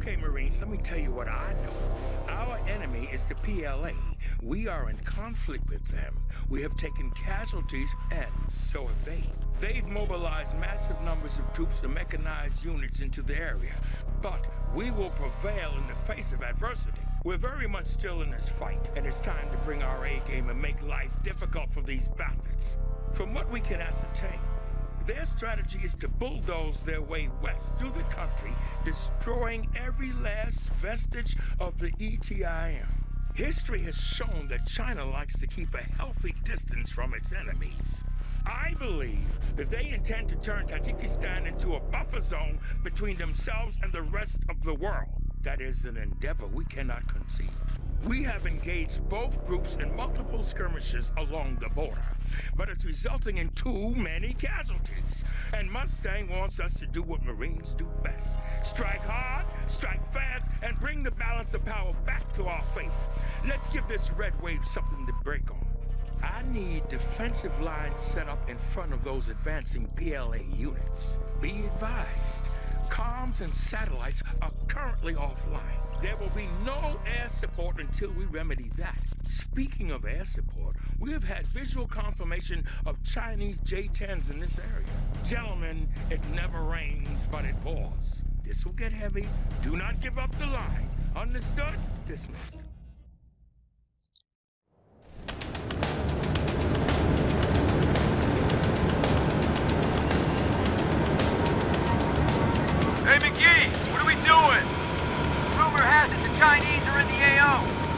Okay, Marines, let me tell you what I know. Our enemy is the PLA. We are in conflict with them. We have taken casualties, and so have they. They've mobilized massive numbers of troops and mechanized units into the area. But we will prevail in the face of adversity. We're very much still in this fight, and it's time to bring our A game and make life difficult for these bastards. From what we can ascertain, their strategy is to bulldoze their way west through the country, destroying every last vestige of the ETIM. History has shown that China likes to keep a healthy distance from its enemies. I believe that they intend to turn Tajikistan into a buffer zone between themselves and the rest of the world. That is an endeavor we cannot conceive. We have engaged both groups in multiple skirmishes along the border, but it's resulting in too many casualties. And Mustang wants us to do what Marines do best. Strike hard, strike fast, and bring the balance of power back to our favor. Let's give this red wave something to break on. I need defensive lines set up in front of those advancing PLA units. Be advised, comms and satellites are currently offline. There will be no air support until we remedy that. Speaking of air support, we have had visual confirmation of Chinese J-10s in this area. Gentlemen, it never rains, but it pours. This will get heavy. Do not give up the line. Understood? Dismissed. Hey, McGee, what are we doing? Rumor has it the Chinese are in the AO.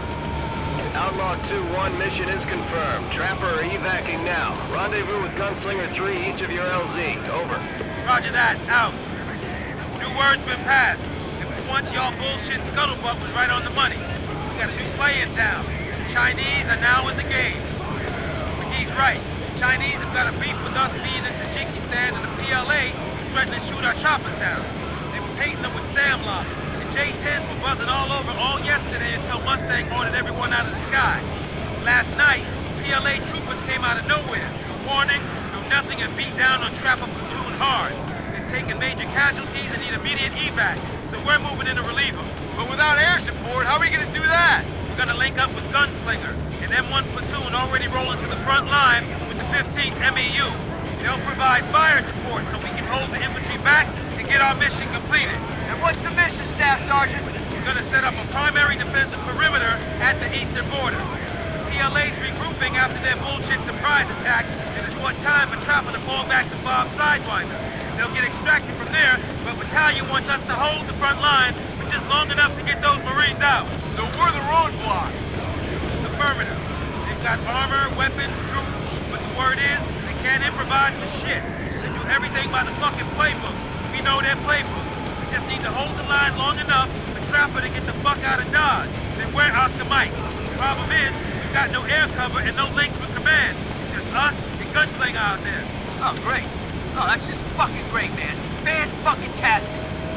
Outlaw 2-1 mission is confirmed. Trapper are evacing now. Rendezvous with Gunslinger 3, each of your LZ. Over. Roger that, out. New word's been passed. If once y'all bullshit scuttlebutt was right on the money. We got a new play in town. The Chinese are now in the game. McGee's right. The Chinese have got a beef with us being in Tajikistan, and the PLA is threatening to shoot our choppers down. They were painting them with SAM-locks. J-10s were buzzing all over all yesterday until Mustang ordered everyone out of the sky. Last night, PLA troopers came out of nowhere. No warning, no nothing, and beat down on Trapper platoon hard. They're taking major casualties and need immediate evac, so we're moving in to relieve them. But without air support, how are we gonna do that? We're gonna link up with Gunslinger, an M1 platoon already rolling to the front line with the 15th MEU. They'll provide fire support so we can hold the infantry back and get our mission completed. And what's the mission, Staff Sergeant? We're gonna set up a primary defensive perimeter at the eastern border. The PLA's regrouping after their bullshit surprise attack, and it's what time for Trapper to fall back to Bob's Sidewinder. They'll get extracted from there, but Battalion wants us to hold the front line for just long enough to get those Marines out. So we're the roadblock. Affirmative. They've got armor, weapons, troops, but the word is, they can't improvise for shit. They do everything by the fucking playbook. We know their playbook. We just need to hold the line long enough for Trapper to get the fuck out of Dodge. Then we're Oscar Mike. The problem is, we've got no air cover and no links with command. It's just us and Gunslinger out there. Oh, great. Oh, that's just fucking great, man. Fan-fucking-tastic.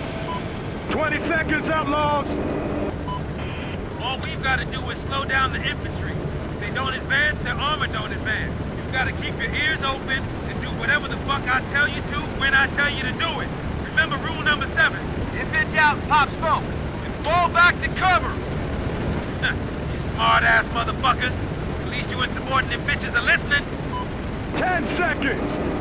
20 seconds, outlaws! All we've got to do is slow down the infantry. If they don't advance, their armor don't advance. You've got to keep your ears open and do whatever the fuck I tell you to when I tell you to do it. Remember rule number 7. If in doubt, pop smoke. And fall back to cover. You smart-ass motherfuckers. At least you insubordinate bitches are listening. 10 seconds!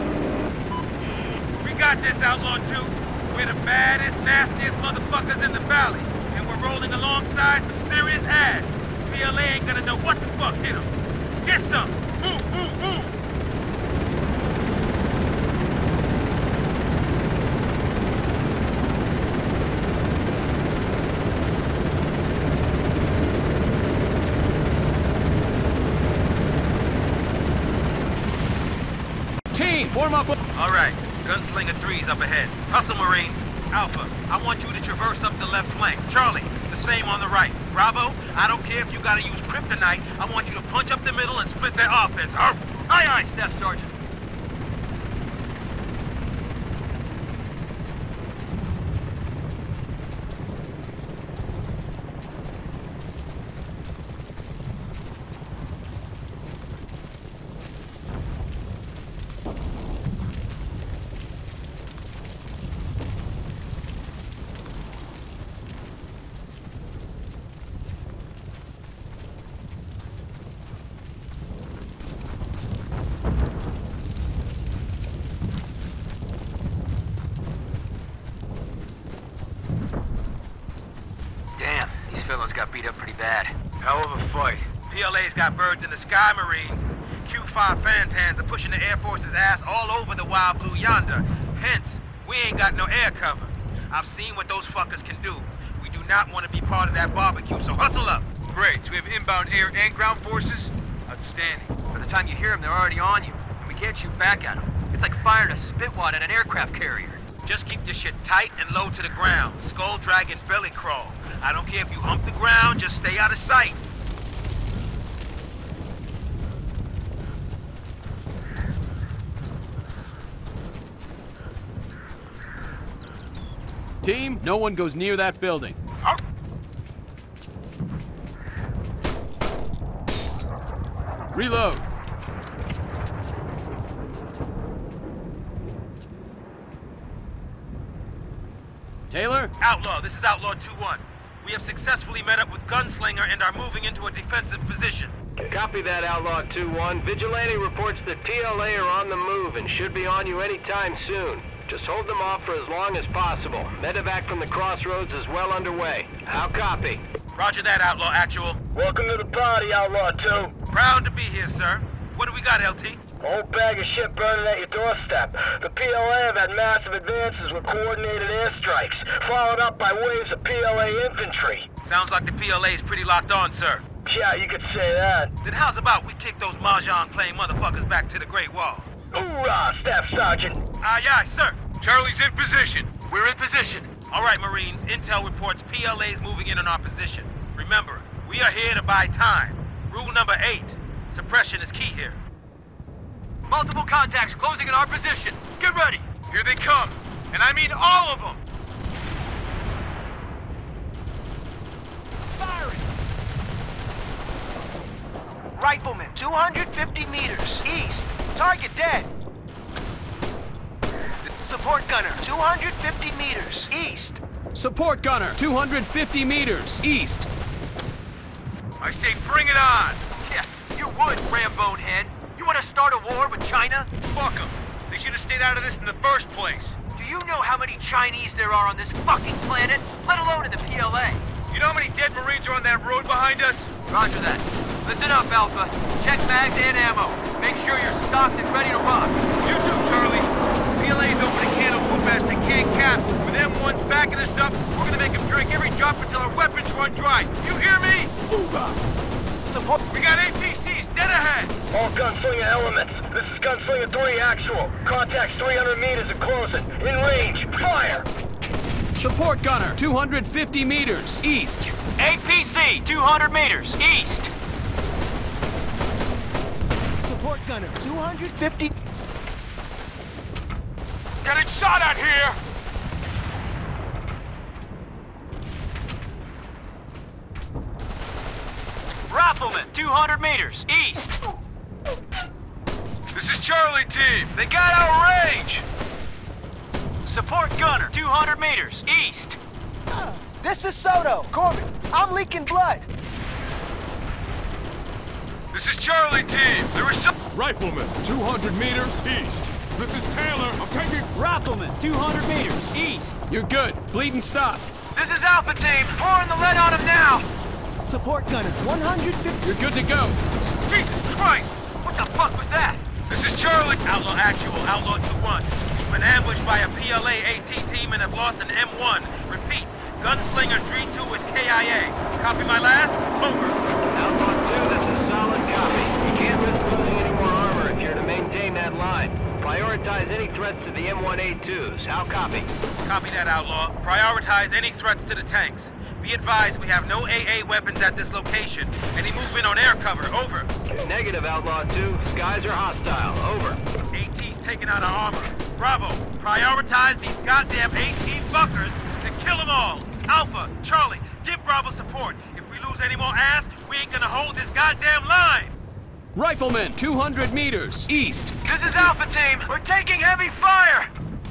We got this, Outlaw 2. We're the baddest, nastiest motherfuckers in the valley. And we're rolling alongside some serious ass. PLA ain't gonna know what the fuck hit them. Get some! Move, move, move! Team, form up. All right, Gunslinger 3's up ahead. Hustle, Marines. Alpha, I want you to traverse up the left flank. Charlie, the same on the right. Bravo, I don't care if you gotta use kryptonite. I want you to punch up the middle and split their offense. Aye, Aye, Staff Sergeant. fellows got beat up pretty bad. Hell of a fight. PLA's got birds in the sky, Marines. Q-5 Fantans are pushing the Air Force's ass all over the wild blue yonder. Hence, we ain't got no air cover. I've seen what those fuckers can do. We do not want to be part of that barbecue, so hustle up. Great, so we have inbound air and ground forces? Outstanding. By the time you hear them, they're already on you. And we can't shoot back at them. It's like firing a spitwad at an aircraft carrier. Just keep your shit tight and low to the ground. Skull dragon belly crawl. I don't care if you hump the ground, just stay out of sight. Team, no one goes near that building. Reload. Taylor? Outlaw, this is Outlaw 2-1. We have successfully met up with Gunslinger and are moving into a defensive position. Copy that, Outlaw 2-1. Vigilante reports that PLA are on the move and should be on you anytime soon. Just hold them off for as long as possible. Medevac from the crossroads is well underway. How copy? Roger that, Outlaw Actual. Welcome to the party, Outlaw 2. Proud to be here, sir. What do we got, LT? Whole bag of shit burning at your doorstep. The PLA have had massive advances with coordinated airstrikes, followed up by waves of PLA infantry. Sounds like the PLA's pretty locked on, sir. Yeah, you could say that. Then how's about we kick those mahjong-playing motherfuckers back to the Great Wall? Hoorah, Staff Sergeant. Aye, aye, sir. Charlie's in position. We're in position. All right, Marines. Intel reports PLA's moving in on our position. Remember, we are here to buy time. Rule number 8. Suppression is key here. Multiple contacts closing in our position. Get ready. Here they come. And I mean all of them. Firing. Rifleman, 250 meters east. Target dead. Support gunner, 250 meters east. Support gunner, 250 meters east. I say bring it on. Yeah, you would, Rambone head. You want to start a war with China? Fuck them. They should have stayed out of this in the first place. Do you know how many Chinese there are on this fucking planet? Let alone in the PLA. You know how many dead Marines are on that road behind us? Roger that. Listen up, Alpha. Check bags and ammo. Make sure you're stocked and ready to rock. You too, Charlie. PLA's open a can of whoop ass they can't cap. With M1's backing us up, we're gonna make them drink every drop until our weapons run dry. You hear me? Support. We got APCs dead ahead. All Gunslinger elements. This is Gunslinger 3 Actual. Contacts 300 meters and closing. In range. Fire! Support gunner, 250 meters east. APC, 200 meters east. Support gunner, 250. Getting shot at here. Rifleman, 200 meters east. This is Charlie team. They got our range. Support gunner, 200 meters east. This is Soto. Corbin, I'm leaking blood. This is Charlie team. There is some... Rifleman, 200 meters east. This is Taylor. I'm taking... Rifleman, 200 meters east. You're good. Bleeding stopped. This is Alpha team. Pouring the lead on him now. Support gunner, 150. You're good to go. Jesus Christ. What the fuck was that? This is Charlie. Outlaw Actual, Outlaw 2-1. We've been ambushed by a PLA AT team and have lost an M1. Repeat, Gunslinger 3-2 is KIA. Copy my last? Over. Outlaw 2, this is solid copy. You can't risk losing any more armor if you're to maintain that line. Prioritize any threats to the M1A2s. How copy? Copy that, Outlaw. Prioritize any threats to the tanks. Be advised, we have no AA weapons at this location. Any movement on air cover, over. Negative, Outlaw 2. Skies are hostile, over. AT's taking out our armor. Bravo, prioritize these goddamn AT fuckers to kill them all. Alpha, Charlie, give Bravo support. If we lose any more ass, we ain't gonna hold this goddamn line. Rifleman, 200 meters east. This is Alpha team. We're taking heavy fire.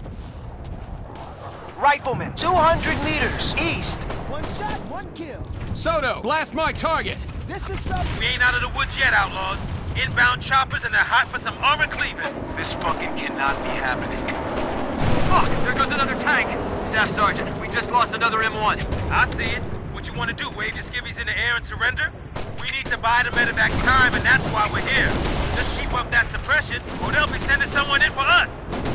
Rifleman, 200 meters east. One shot, one kill. Soto, blast my target. This is Soto. We ain't out of the woods yet, Outlaws. Inbound choppers and they're hot for some armor cleaving. This fucking cannot be happening. Fuck, there goes another tank. Staff Sergeant, we just lost another M1. I see it. We're What you want to do, wave your skivvies in the air and surrender? We need to buy the medevac time, and that's why we're here. Just keep up that suppression, or they'll be sending someone in for us.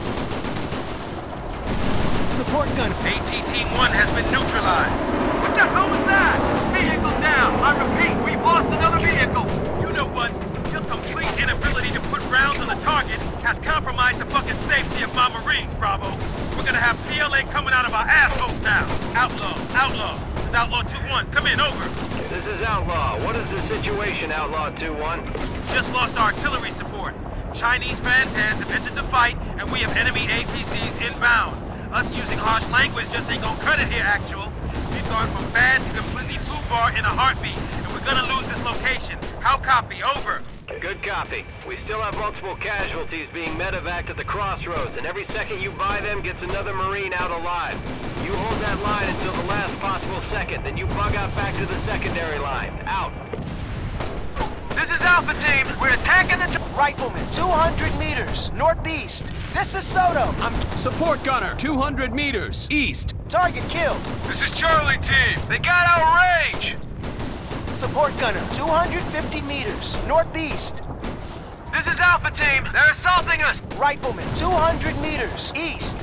Support gunner. ATT-1 has been neutralized. What the hell was that? Vehicle down. I repeat, we've lost another vehicle. You know what? Your complete inability to put rounds on the target has compromised the fucking safety of my Marines, Bravo. We're gonna have PLA coming out of our assholes now. Outlaw. This is Outlaw 2-1. Come in, over. This is Outlaw. What is the situation, Outlaw 2-1? Just lost our artillery support. Chinese Fantans have entered the fight, and we have enemy APCs inbound. Us using harsh language just ain't gonna cut it here, actual. We've gone from bad to completely foobar in a heartbeat, and we're gonna lose this location. How copy? Over. Good copy. We still have multiple casualties being medevaced at the crossroads, and every second you buy them gets another Marine out alive. You hold that line until the last possible second, then you bug out back to the secondary line. Out. This is Alpha Team. We're attacking the... Rifleman, 200 meters, northeast. This is Soto. Support gunner, 200 meters, east. Target killed. This is Charlie Team. They got our range. Support gunner, 250 meters, northeast. This is Alpha Team. They're assaulting us. Rifleman, 200 meters, east.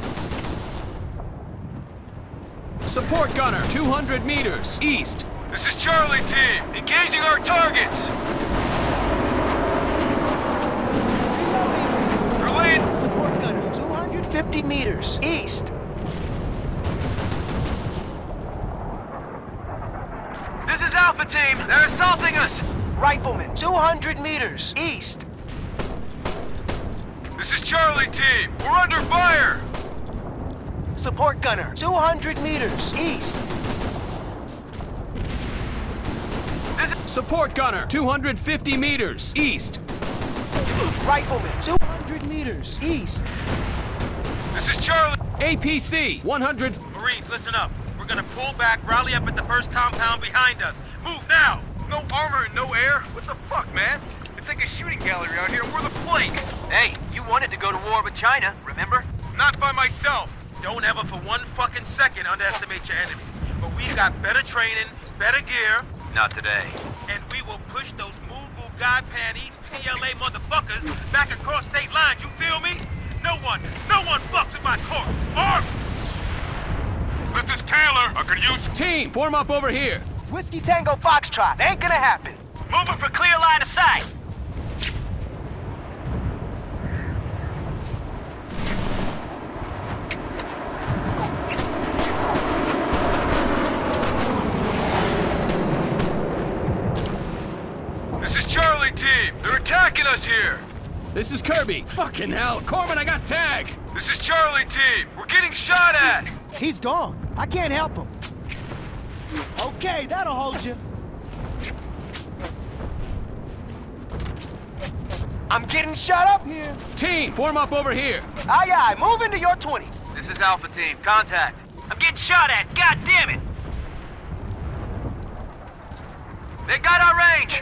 Support gunner, 200 meters, east. This is Charlie Team. Engaging our targets. Support gunner, 250 meters, east. This is Alpha Team. They're assaulting us. Rifleman, 200 meters, east. This is Charlie Team. We're under fire. Support gunner, 200 meters, east. Support gunner, 250 meters, east. Rifleman, 200 meters, east. This is Charlie. APC, 100... Marines, listen up. We're gonna pull back, rally up at the first compound behind us. Move now! No armor and no air? What the fuck, man? It's like a shooting gallery out here. We're the place. Hey, you wanted to go to war with China, remember? Not by myself. Don't ever for one fucking second underestimate your enemy. But we've got better training, better gear. Not today. And we will push those moo-goo god-pan-eating PLA motherfuckers back across state lines, you feel me? No one fucks with my corps. Arm! This is Taylor. I could use... Team, form up over here. Whiskey Tango Foxtrot, ain't gonna happen. Moving for clear line of sight. This is Charlie Team. They're attacking us here. This is Kirby. Fucking hell. Corman, I got tagged. This is Charlie Team. We're getting shot at. He's gone. I can't help him. Okay, that'll hold you. I'm getting shot up here. Team, form up over here. Aye, aye, move into your 20. This is Alpha Team. Contact. I'm getting shot at. God damn it. They got our range.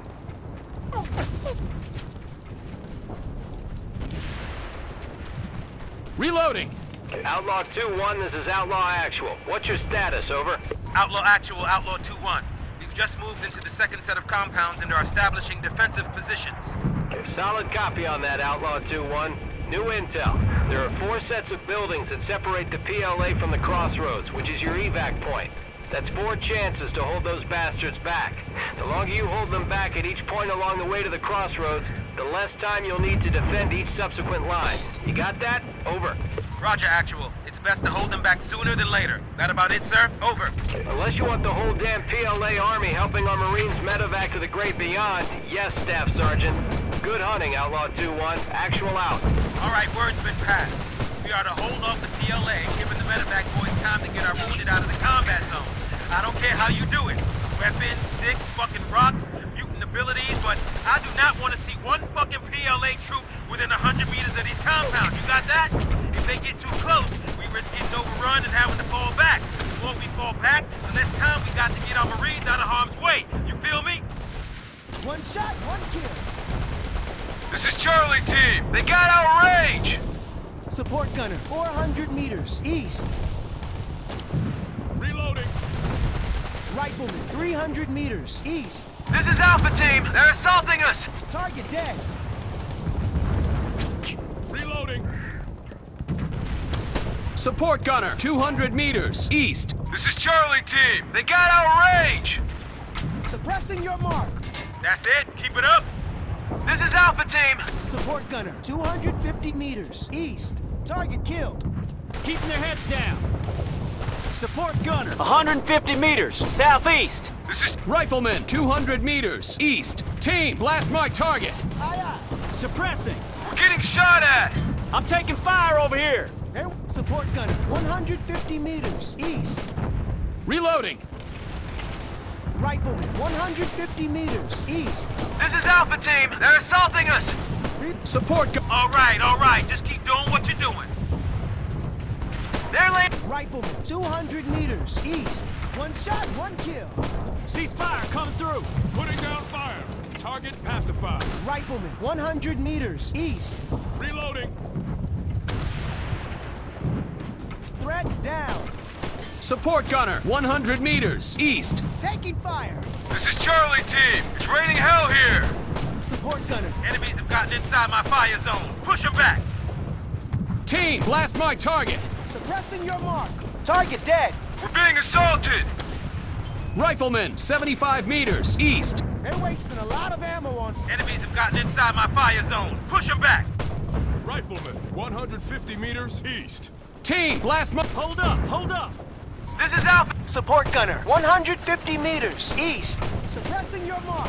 Reloading. Outlaw 2-1, this is Outlaw Actual. What's your status, over? Outlaw Actual, Outlaw 2-1. We've just moved into the second set of compounds and are establishing defensive positions. Solid copy on that, Outlaw 2-1. New intel. There are 4 sets of buildings that separate the PLA from the crossroads, which is your evac point. That's 4 chances to hold those bastards back. The longer you hold them back at each point along the way to the crossroads, the less time you'll need to defend each subsequent line. You got that? Over. Roger, Actual. It's best to hold them back sooner than later. That about it, sir? Over. Unless you want the whole damn PLA army helping our Marines medevac to the great beyond, yes, Staff Sergeant. Good hunting, Outlaw 2-1. Actual out. All right, word's been passed. We are to hold off the PLA, giving the medevac boys time to get our wounded out of the combat zone. I don't care how you do it. Weapons, sticks, fucking rocks, mutant abilities, but I do not want to see one fucking PLA troop within 100 meters of these compounds. You got that? If they get too close, we risk getting overrun and having to fall back. The more we fall back, the less time we got to get our Marines out of harm's way. You feel me? One shot, one kill. This is Charlie Team. They got our range. Support gunner, 400 meters, east. Reloading. Rifleman, 300 meters east. This is Alpha Team. They're assaulting us. Target dead. Reloading. Support gunner, 200 meters east. This is Charlie Team. They got our range. Suppressing your mark. That's it. Keep it up. This is Alpha Team. Support gunner, 250 meters east. Target killed. Keeping their heads down. Support gunner. 150 meters southeast. This is Rifleman, 200 meters east. Team, blast my target. Aye, aye. Suppressing. We're getting shot at. I'm taking fire over here. Air support gunner, 150 meters east. Reloading. Rifleman, 150 meters east. This is Alpha Team. They're assaulting us. Support gun. All right. Just keep doing what you're doing. They're laying. Rifleman, 200 meters east. One shot, one kill. Cease fire coming through. Putting down fire. Target pacified. Rifleman, 100 meters east. Reloading. Threat down. Support gunner, 100 meters east. Taking fire. This is Charlie Team. It's raining hell here. Support gunner. Enemies have gotten inside my fire zone. Push them back. Team, blast my target. Suppressing your mark. Target dead. We're being assaulted. Rifleman, 75 meters east. They're wasting a lot of ammo on. Enemies have gotten inside my fire zone. Push them back. Rifleman, 150 meters east. Team, blast my... Hold up. This is Alpha. Support gunner, 150 meters east. Suppressing your mark.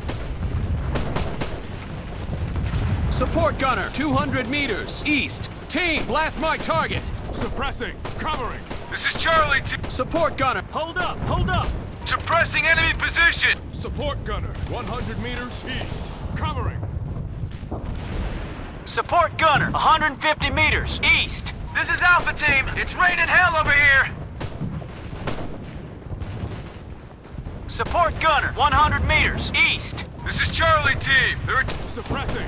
Support gunner, 200 meters east. Team, blast my target. Suppressing. Covering. This is Charlie Team. Support gunner. Hold up. Suppressing enemy position. Support gunner, 100 meters east. Covering. Support gunner, 150 meters east. This is Alpha Team. It's raining hell over here. Support gunner, 100 meters east. This is Charlie Team. They're Suppressing.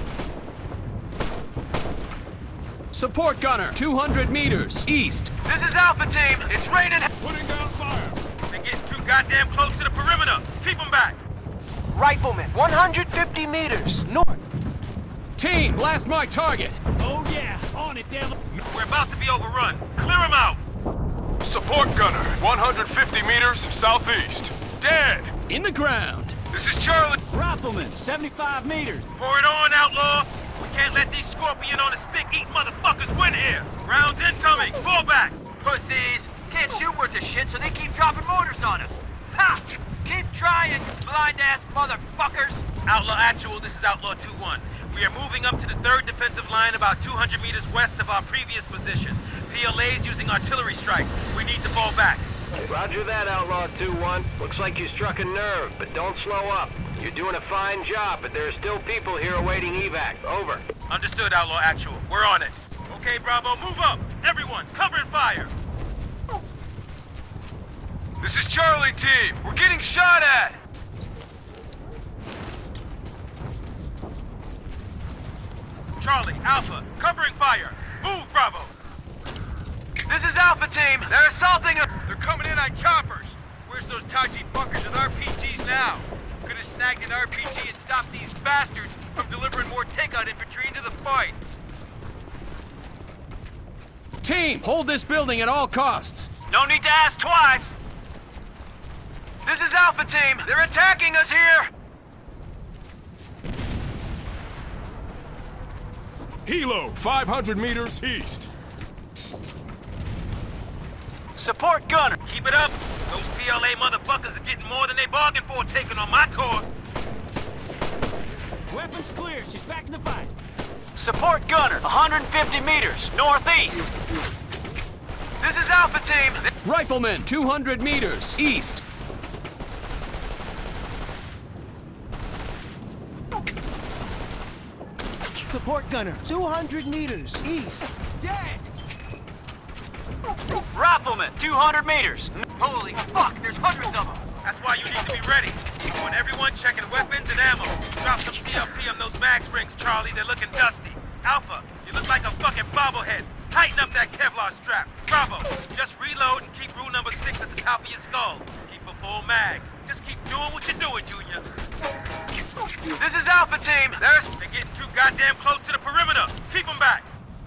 Support gunner, 200 meters east. This is Alpha Team. It's raining. Putting down fire. They're getting too goddamn close to the perimeter. Keep them back. Rifleman, 150 meters north. Team, blast my target. Oh yeah, on it, damn. We're about to be overrun. Clear them out. Support gunner, 150 meters southeast. Dead. In the ground. This is Charlie. Rifleman, 75 meters. Pour it on, outlaw. We can't let these scorpion on a stick eat motherfuckers win here. Rounds incoming. Fall back. Pussies. Can't shoot worth a shit, so they keep dropping mortars on us. Ha! Keep trying, blind-ass motherfuckers. Outlaw Actual, this is Outlaw 2-1. We are moving up to the 3rd defensive line about 200 meters west of our previous position. PLA's using artillery strikes. We need to fall back. Roger that, Outlaw 2-1. Looks like you struck a nerve, but don't slow up. You're doing a fine job, but there are still people here awaiting evac. Over. Understood, Outlaw Actual. We're on it. Okay, Bravo, move up. Everyone, cover and fire. This is Charlie Team. We're getting shot at. Charlie, Alpha, covering fire. Move, Bravo. This is Alpha Team. They're assaulting us. They're coming in on choppers. Where's those Taji fuckers with RPGs now? Could have snagged an RPG and stopped these bastards from delivering more takeout infantry into the fight. Team, hold this building at all costs. No need to ask twice. This is Alpha Team. They're attacking us here. Hilo, 500 meters east. Support gunner. Keep it up. Those PLA motherfuckers are getting more than they bargained for taking on my core. Weapons clear. She's back in the fight. Support gunner, 150 meters northeast. This is Alpha Team. Rifleman, 200 meters east. Support gunner, 200 meters east. Dead. Rifleman, 200 meters. Holy fuck, there's hundreds of them. That's why you need to be ready. I want everyone checking weapons and ammo. Drop some CLP on those mag springs, Charlie. They're looking dusty. Alpha, you look like a fucking bobblehead. Tighten up that Kevlar strap. Bravo, just reload and keep rule number 6 at the top of your skull. Keep a full mag. Just keep doing what you're doing, Junior. This is Alpha Team. They're getting too goddamn close to the perimeter. Keep them back.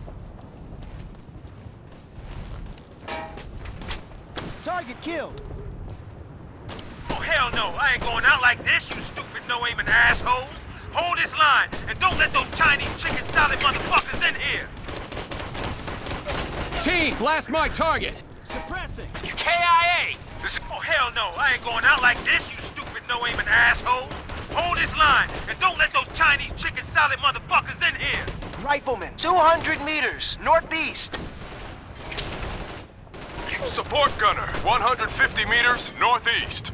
Target killed. Oh, hell no. I ain't going out like this, you stupid no-aiming assholes. Hold this line, and don't let those Chinese chicken salad motherfuckers in here. Team, blast my target. Suppressing. KIA. Oh, hell no. I ain't going out like this, you stupid no-aiming assholes. Hold this line, and don't let those Chinese chicken salad motherfuckers in here. Rifleman, 200 meters, northeast. Support gunner, 150 meters northeast.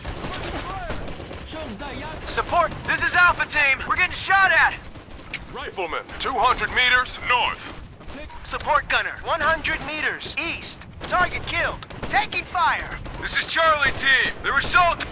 Support. This is Alpha Team. We're getting shot at. Rifleman, 200 meters north. Support gunner, 100 meters, east. Target killed. Taking fire. This is Charlie Team. They're assaulting.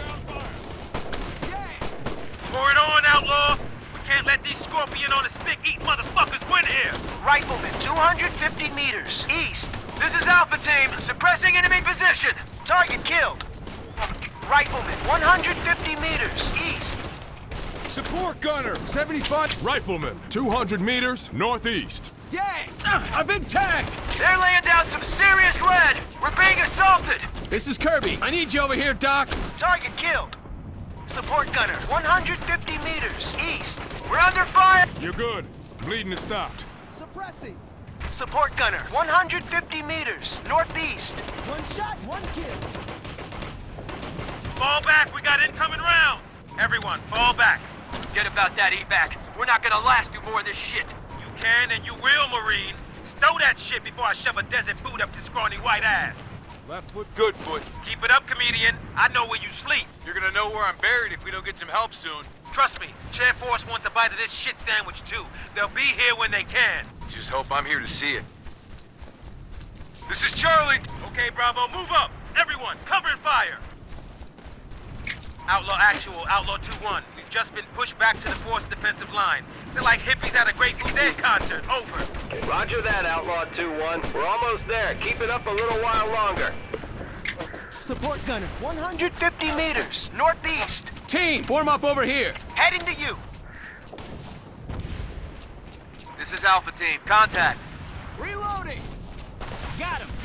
Pour it on, outlaw. We can't let these scorpion on a stick eat motherfuckers win here. Rifleman, 250 meters, east. This is Alpha Team. Suppressing enemy position. Target killed. Rifleman, 150 meters, east. Support gunner, 75. Rifleman, 200 meters northeast. Dang! I've been tagged! They're laying down some serious lead. We're being assaulted. This is Kirby. I need you over here, Doc. Target killed. Support gunner, 150 meters, east. We're under fire. You're good. Bleeding has stopped. Suppressing. Support gunner, 150 meters, northeast. One shot, one kill. Fall back, we got incoming rounds. Everyone, fall back. Forget about that evac. We're not gonna last through more of this shit. You can and you will, Marine. Stow that shit before I shove a desert boot up this scrawny white ass. Left foot, good foot. Keep it up, comedian. I know where you sleep. You're gonna know where I'm buried if we don't get some help soon. Trust me, Chair Force wants a bite of this shit sandwich too. They'll be here when they can. Just hope I'm here to see it. This is Charlie. Okay, Bravo, move up. Everyone, cover and fire. Outlaw Actual, Outlaw 2-1. We've just been pushed back to the 4th defensive line. They're like hippies at a Grateful Dead concert. Over. Roger that, Outlaw 2-1. We're almost there. Keep it up a little while longer. Support gunner, 150 meters, northeast. Team, form up over here. Heading to you. This is Alpha Team. Contact. Reloading. Got him.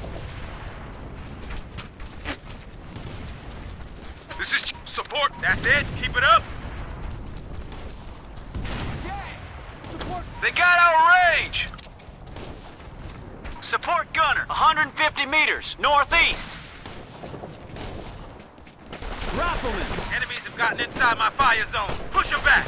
This is support. That's it. Keep it up. support. They got our range. Support gunner, 150 meters, northeast. Rifleman. Enemies have gotten inside my fire zone. Push them back.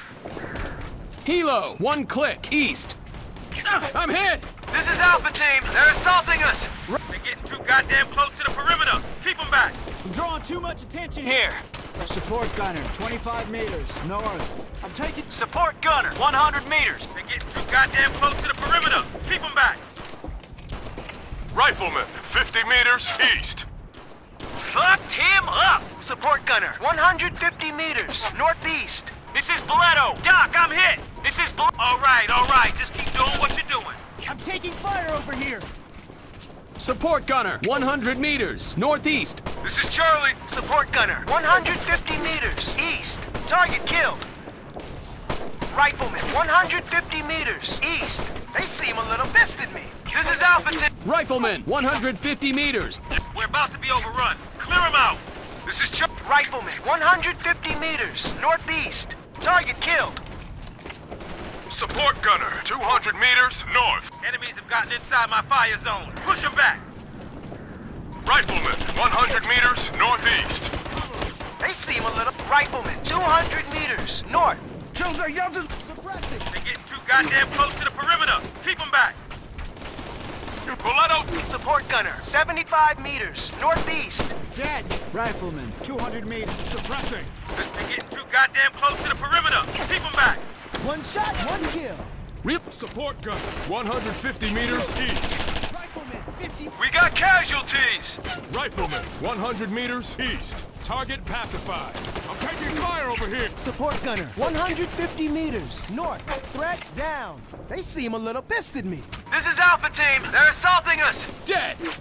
Hilo, 1 click, east. I'm hit! This is Alpha Team. They're assaulting us. They're getting too goddamn close to the perimeter. Keep them back. I'm drawing too much attention here. Support gunner, 25 meters, north. I'm taking... Support gunner, 100 meters. They're getting too goddamn close to the perimeter. Keep them back. Rifleman, 50 meters, east. Fucked him up! Support gunner, 150 meters, northeast. This is Boleto. Doc, I'm hit. This is All right. Just keep doing what you're doing. I'm taking fire over here. Support gunner, 100 meters, northeast. This is Charlie. Support gunner, 150 meters, east. Target killed. Rifleman, 150 meters, east. They seem a little pissed at me. This is Alpha Team. Rifleman, 150 meters. We're about to be overrun. Clear them out. This is Charlie. Rifleman, 150 meters, northeast. Target killed. Support gunner, 200 meters, north. Enemies have gotten inside my fire zone. Push them back. Rifleman, 100 meters, northeast. They seem a little... Rifleman, 200 meters, north. Suppressing. They're getting too goddamn close to the perimeter. Keep them back. Boleto. Support gunner, 75 meters, northeast. Dead. Rifleman, 200 meters. Suppressing. They're getting too goddamn close to the perimeter. Keep them back. One shot, one kill. Support gunner, 150 meters, east. Rifleman, 50. We got casualties. Rifleman, 100 meters, east. Target pacified. I'm taking fire over here. Support gunner, 150 meters, north. Threat down. They seem a little pissed at me. This is Alpha Team. They're assaulting us. Dead.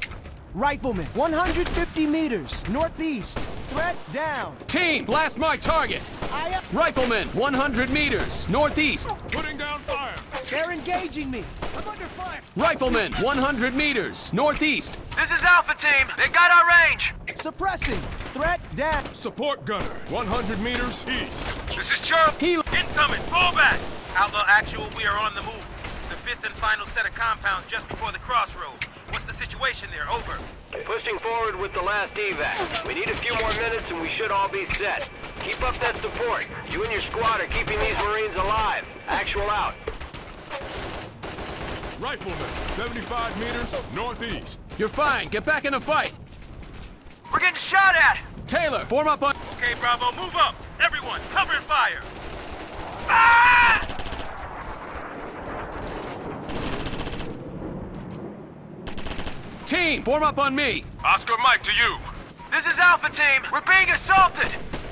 Rifleman, 150 meters, northeast. Threat down. Team, blast my target. Rifleman, 100 meters, northeast. Putting down fire. They're engaging me. I'm under fire. Rifleman, 100 meters, northeast. This is Alpha Team. They got our range. Suppressing. Threat down. Support gunner, 100 meters, east. This is Charlie. Heal. Incoming. Fall back. Outlaw Actual, we are on the move. The fifth and final set of compounds just before the crossroad. What's the situation there? Over. Pushing forward with the last evac. We need a few more minutes and we should all be set. Keep up that support. You and your squad are keeping these Marines alive. Actual out. Rifleman, 75 meters, northeast. You're fine. Get back in the fight. We're getting shot at. Taylor, form up on... Okay, Bravo, move up. Everyone, cover and fire. Ah! Team, form up on me. Oscar Mike to you. This is Alpha Team. We're being assaulted.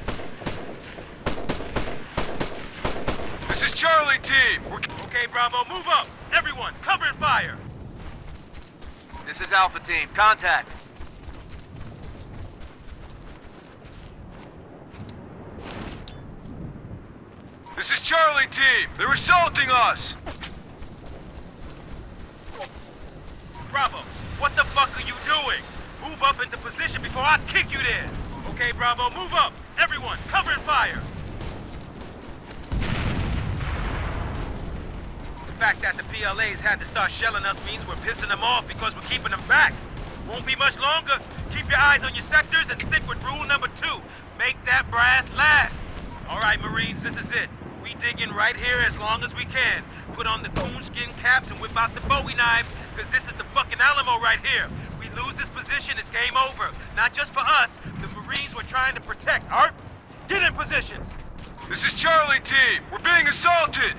This is Charlie Team. Okay, Bravo, move up. Everyone, cover and fire. This is Alpha Team. Contact. This is Charlie Team. They're assaulting us. Bravo, what the fuck are you doing? Move up into position before I kick you there. Okay, Bravo, move up. Everyone, cover and fire. The fact that the PLA's had to start shelling us means we're pissing them off because we're keeping them back. Won't be much longer. Keep your eyes on your sectors and stick with rule number 2. Make that brass last. All right, Marines, this is it. We dig in right here as long as we can. Put on the coonskin caps and whip out the Bowie knives, because this is the fucking Alamo right here. We lose this position, it's game over. Not just for us, the Marines we're trying to protect. Art, get in positions. This is Charlie Team. We're being assaulted.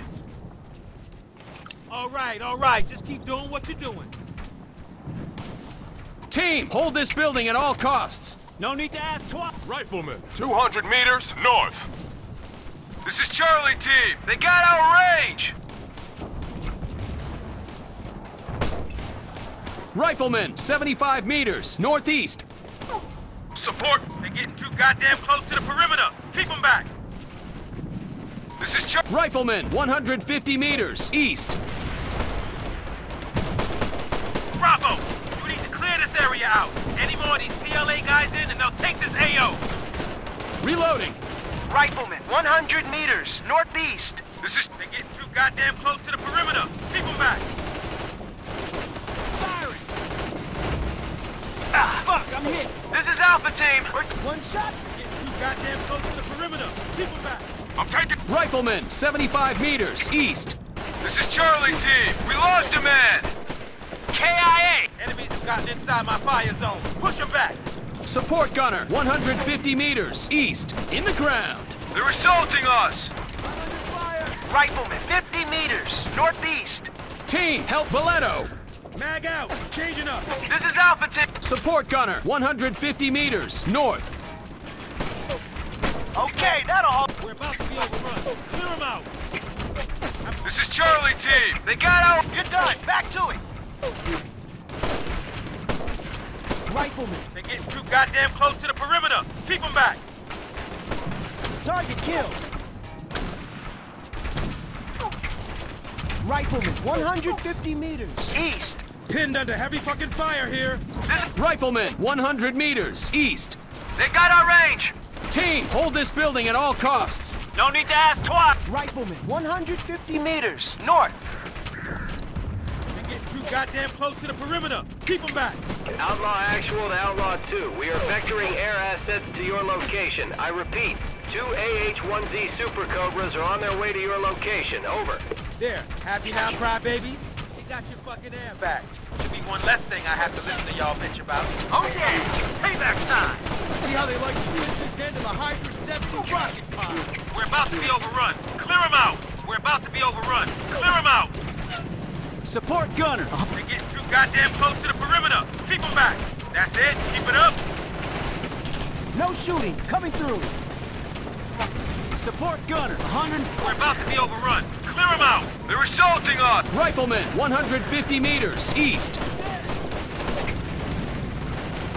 All right. Just keep doing what you're doing. Team, hold this building at all costs. No need to ask twice. Rifleman, 200 meters, north. This is Charlie Team. They got our range. Rifleman, 75 meters, northeast. Support. They're getting too goddamn close to the perimeter. Keep them back. This is Charlie. Rifleman, 150 meters, east. Bravo! You need to clear this area out. Any more of these PLA guys in and they'll take this AO. Reloading. Rifleman, 100 meters, northeast. They're getting too goddamn close to the perimeter. Keep them back. Firing. Ah, fuck, I'm hit. This is Alpha Team. One shot. Getting too goddamn close to the perimeter. Keep them back. I'm taking... Rifleman, 75 meters, east. This is Charlie Team. We lost a man. KIA! Enemies have gotten inside my fire zone. Push them back. Support gunner, 150 meters, east, in the ground. They're assaulting us. Rifleman, 50 meters, northeast. Team, help Valetto. Mag out. Changing up. This is Alpha Team. Support gunner, 150 meters, north. Okay, that'll hold. We're about to be overrun. Clear them out. This is Charlie Team. They got our... You're done. Back to it. Rifleman. They're getting too goddamn close to the perimeter. Keep them back. Target killed. Rifleman, 150 meters. East. Pinned under heavy fucking fire here. Rifleman, 100 meters, east. They got our range. Team, hold this building at all costs. No need to ask twice. Rifleman, 150 meters, north. They're getting too goddamn close to the perimeter. Keep them back. Outlaw Actual to Outlaw 2. We are vectoring air assets to your location. I repeat, 2 AH-1Z Super Cobras are on their way to your location. Over. There. Happy now, crybabies? You got your fucking air back. Should be one less thing I have to listen to y'all bitch about. Oh yeah! Payback time! See how they like to use this end of the Hydra 70 rocket pod. We're about to be overrun. Clear them out. We're about to be overrun. Clear them out. Support gunner. They're getting too goddamn close to the perimeter. Keep them back. That's it. Keep it up. No shooting. Coming through. Support gunner. 100. We're about to be overrun. Clear them out. They're assaulting us. Rifleman, 150 meters, east.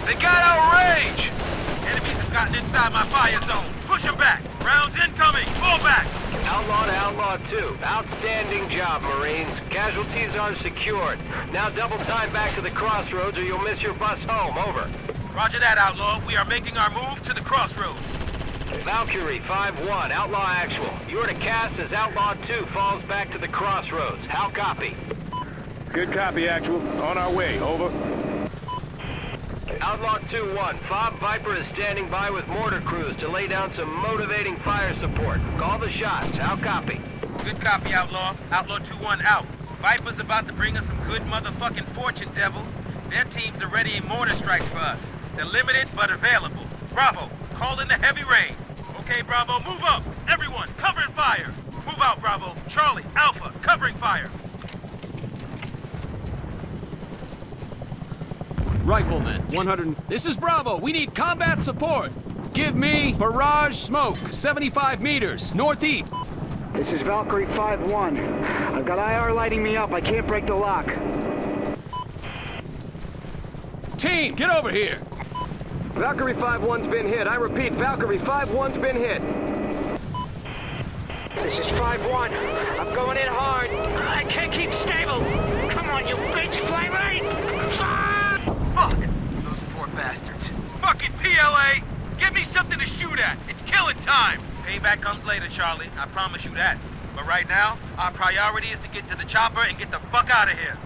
They got outrange! Enemies have gotten inside my fire zone. Push them back. Rounds incoming. Fall back. Outlaw to Outlaw 2. Outstanding job, Marines. Casualties are secured. Now double time back to the crossroads or you'll miss your bus home. Over. Roger that, Outlaw. We are making our move to the crossroads. Valkyrie 5-1, Outlaw Actual. You are to cast as Outlaw 2 falls back to the crossroads. How copy? Good copy, Actual. On our way. Over. Outlaw 2-1, Fob Viper is standing by with mortar crews to lay down some motivating fire support. Call the shots. How copy? Good copy, Outlaw. Outlaw 2-1 out. Viper's about to bring us some good motherfucking fortune, devils. Their teams are readying mortar strikes for us. They're limited, but available. Bravo, call in the heavy rain. Okay, Bravo, move up. Everyone, covering fire. Move out, Bravo. Charlie, Alpha, covering fire. Rifleman, 100... This is Bravo. We need combat support. Give me barrage smoke, 75 meters, northeast. This is Valkyrie 5-1. I've got IR lighting me up. I can't break the lock. Team, get over here. Valkyrie 5-1's been hit. I repeat, Valkyrie 5-1's been hit. This is 5-1. I'm going in hard. I can't keep stable. Come on, you bitch, flame! Fuck! Those poor bastards. Fucking PLA! Give me something to shoot at! It's killing time! Payback comes later, Charlie. I promise you that. But right now, our priority is to get to the chopper and get the fuck out of here.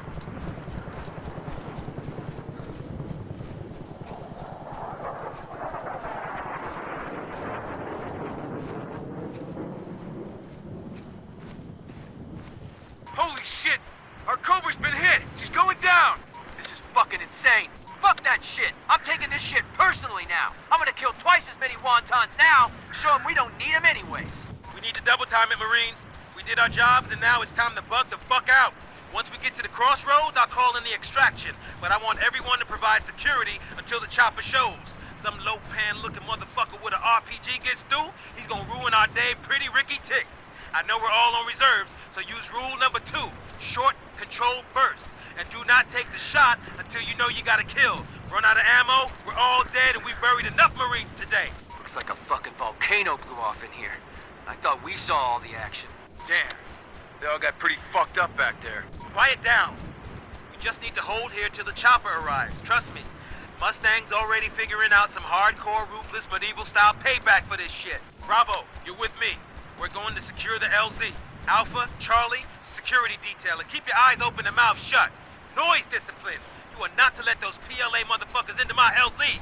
Holy shit! Our Cobra's been hit! She's going down! This is fucking insane. Fuck that shit. I'm taking this shit personally now. I'm gonna kill twice as many wontons now, show them we don't need them anyways. We need to double time it, Marines. We did our jobs, and now it's time to bug the fuck out. Once we get to the crossroads, I'll call in the extraction, but I want everyone to provide security until the chopper shows. Some low-pan-looking motherfucker with an RPG gets through, he's gonna ruin our day pretty Ricky Tick. I know we're all on reserves, so use rule number 2, short, controlled burst. And do not take the shot until you know you gotta kill. Run out of ammo, we're all dead, and we buried enough Marines today. Looks like a fucking volcano blew off in here. I thought we saw all the action. Damn. They all got pretty fucked up back there. Quiet down. We just need to hold here till the chopper arrives. Trust me. Mustang's already figuring out some hardcore, ruthless, medieval-style payback for this shit. Bravo, you're with me. We're going to secure the LZ. Alpha, Charlie, security detail, and keep your eyes open and mouth shut. Noise discipline. You are not to let those PLA motherfuckers into my LZ.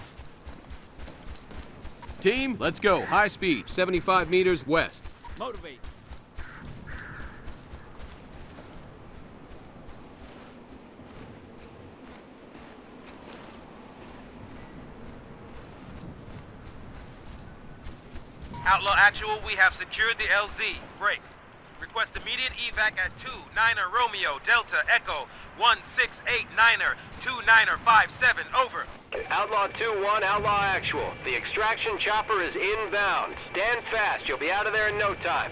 Team, let's go. High speed, 75 meters west. Motivate. Outlaw Actual, we have secured the LZ. Break. Request immediate evac at 2-9er Romeo, Delta, Echo, 1689er, 29er 57, over. Outlaw 2-1, Outlaw Actual. The extraction chopper is inbound. Stand fast, you'll be out of there in no time.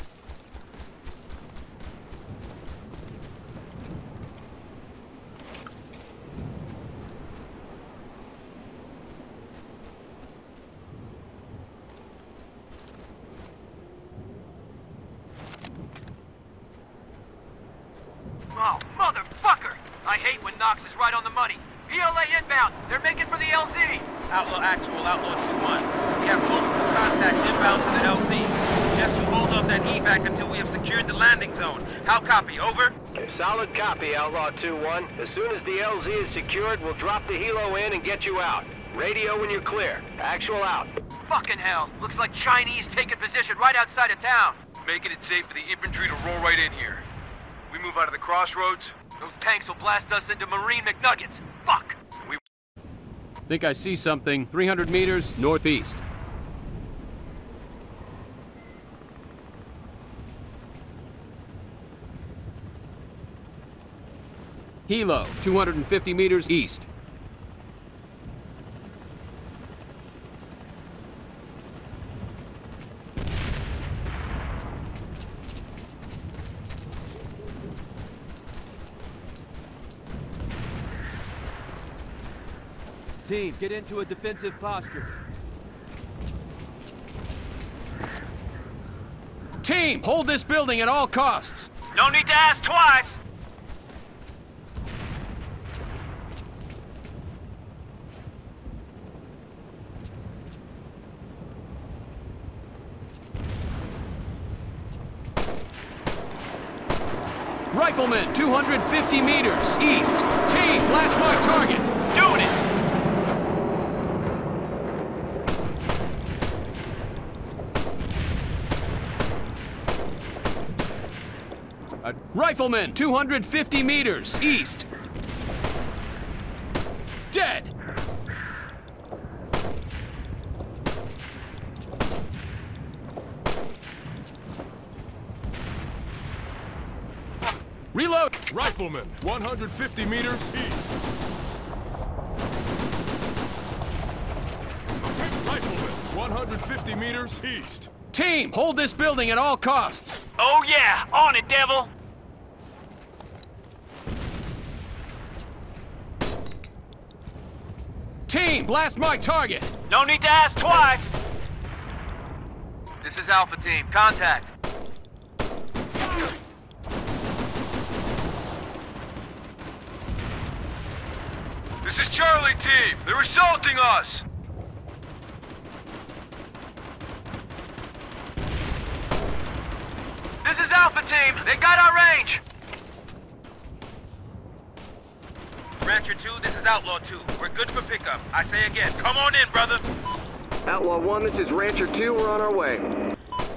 Oh, motherfucker! I hate when Knox is right on the money. PLA inbound. They're making for the LZ. Outlaw Actual, Outlaw 2-1. We have multiple contacts inbound to the LZ. Suggest you hold up that evac until we have secured the landing zone. How copy? Over? Solid copy, Outlaw 2-1. As soon as the LZ is secured, we'll drop the helo in and get you out. Radio when you're clear. Actual out. Fucking hell. Looks like Chinese taking position right outside of town. Making it safe for the infantry to roll right in here. We move out of the crossroads. Those tanks will blast us into Marine McNuggets. Fuck! Think I see something. 300 meters northeast. Helo, 250 meters east. Team, get into a defensive posture. Team, hold this building at all costs. No need to ask twice. Rifleman, 250 meters east. Team, blast my target. Doing it. Rifleman, 250 meters east. Dead. Reload! Rifleman, 150 meters east. Rifleman, 150 meters east. Team, hold this building at all costs. Oh yeah, on it, devil. Team, blast my target. No need to ask twice. This is Alpha Team. Contact. This is Charlie Team. They're assaulting us. This is Alpha Team. They got our range. Rancher 2, this is Outlaw 2. We're good for pickup. I say again, come on in, brother. Outlaw 1, this is Rancher 2. We're on our way.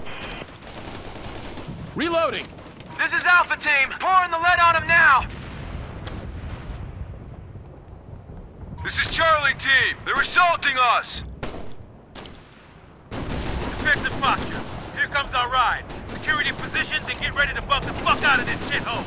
Reloading. This is Alpha Team. Pouring the lead on them now. This is Charlie Team. They're assaulting us. Defensive posture. Here comes our ride. Security positions and get ready to bug the fuck out of this shithole.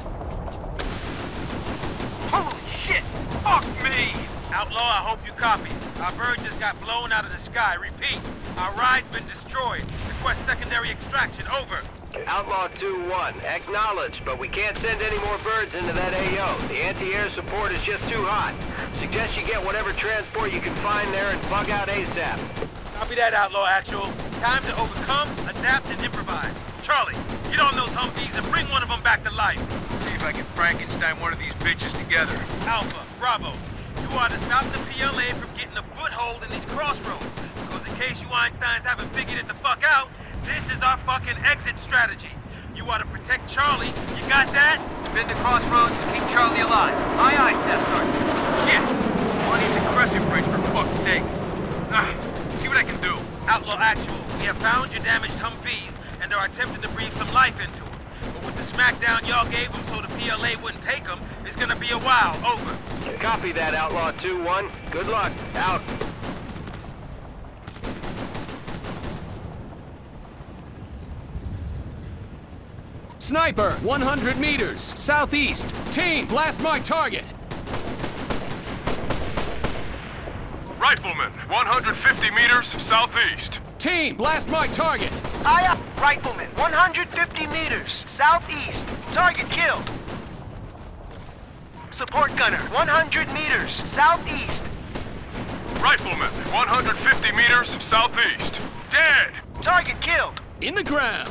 Holy shit! Fuck me! Outlaw, I hope you copy. Our bird just got blown out of the sky. Repeat, our ride's been destroyed. Request secondary extraction. Over. Outlaw 2-1, acknowledged, but we can't send any more birds into that AO. The anti-air support is just too hot. Suggest you get whatever transport you can find there and bug out ASAP. Copy that, Outlaw Actual. Time to overcome, adapt, and improvise. Charlie, get on those Humvees and bring one of them back to life. See if I can Frankenstein one of these bitches together. Alpha, Bravo, you are to stop the PLA from getting a foothold in these crossroads. Because in case you Einsteins haven't figured it the fuck out, this is our fucking exit strategy. You are to protect Charlie. You got that? Bend the crossroads and keep Charlie alive. Aye, aye, Staff Sergeant. Shit! Well, he's a crescent bridge, for fuck's sake. See what I can do. Outlaw Actual, we have found your damaged Humvees and are attempting to breathe some life into them. But with the smackdown y'all gave them so the PLA wouldn't take them, it's gonna be a while. Over. Copy that, Outlaw 2-1. Good luck. Out. Sniper, 100 meters southeast. Team, blast my target. Rifleman, 150 meters southeast. Team, blast my target. Aye, Rifleman, 150 meters southeast. Target killed. Support gunner, 100 meters southeast. Rifleman, 150 meters southeast. Dead. Target killed. In the ground.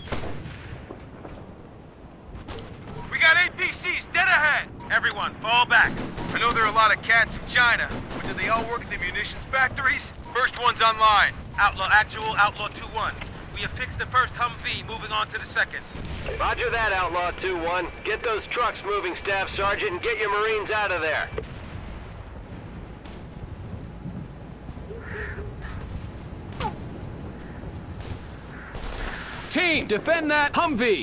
We got APCs dead ahead. Everyone, fall back. I know there are a lot of cats in China, but do they all work at the munitions factories? First one's online. Outlaw Actual, Outlaw 2-1. We have fixed the first Humvee, moving on to the second. Roger that, Outlaw 2-1. Get those trucks moving, Staff Sergeant, and get your Marines out of there. Team, defend that Humvee.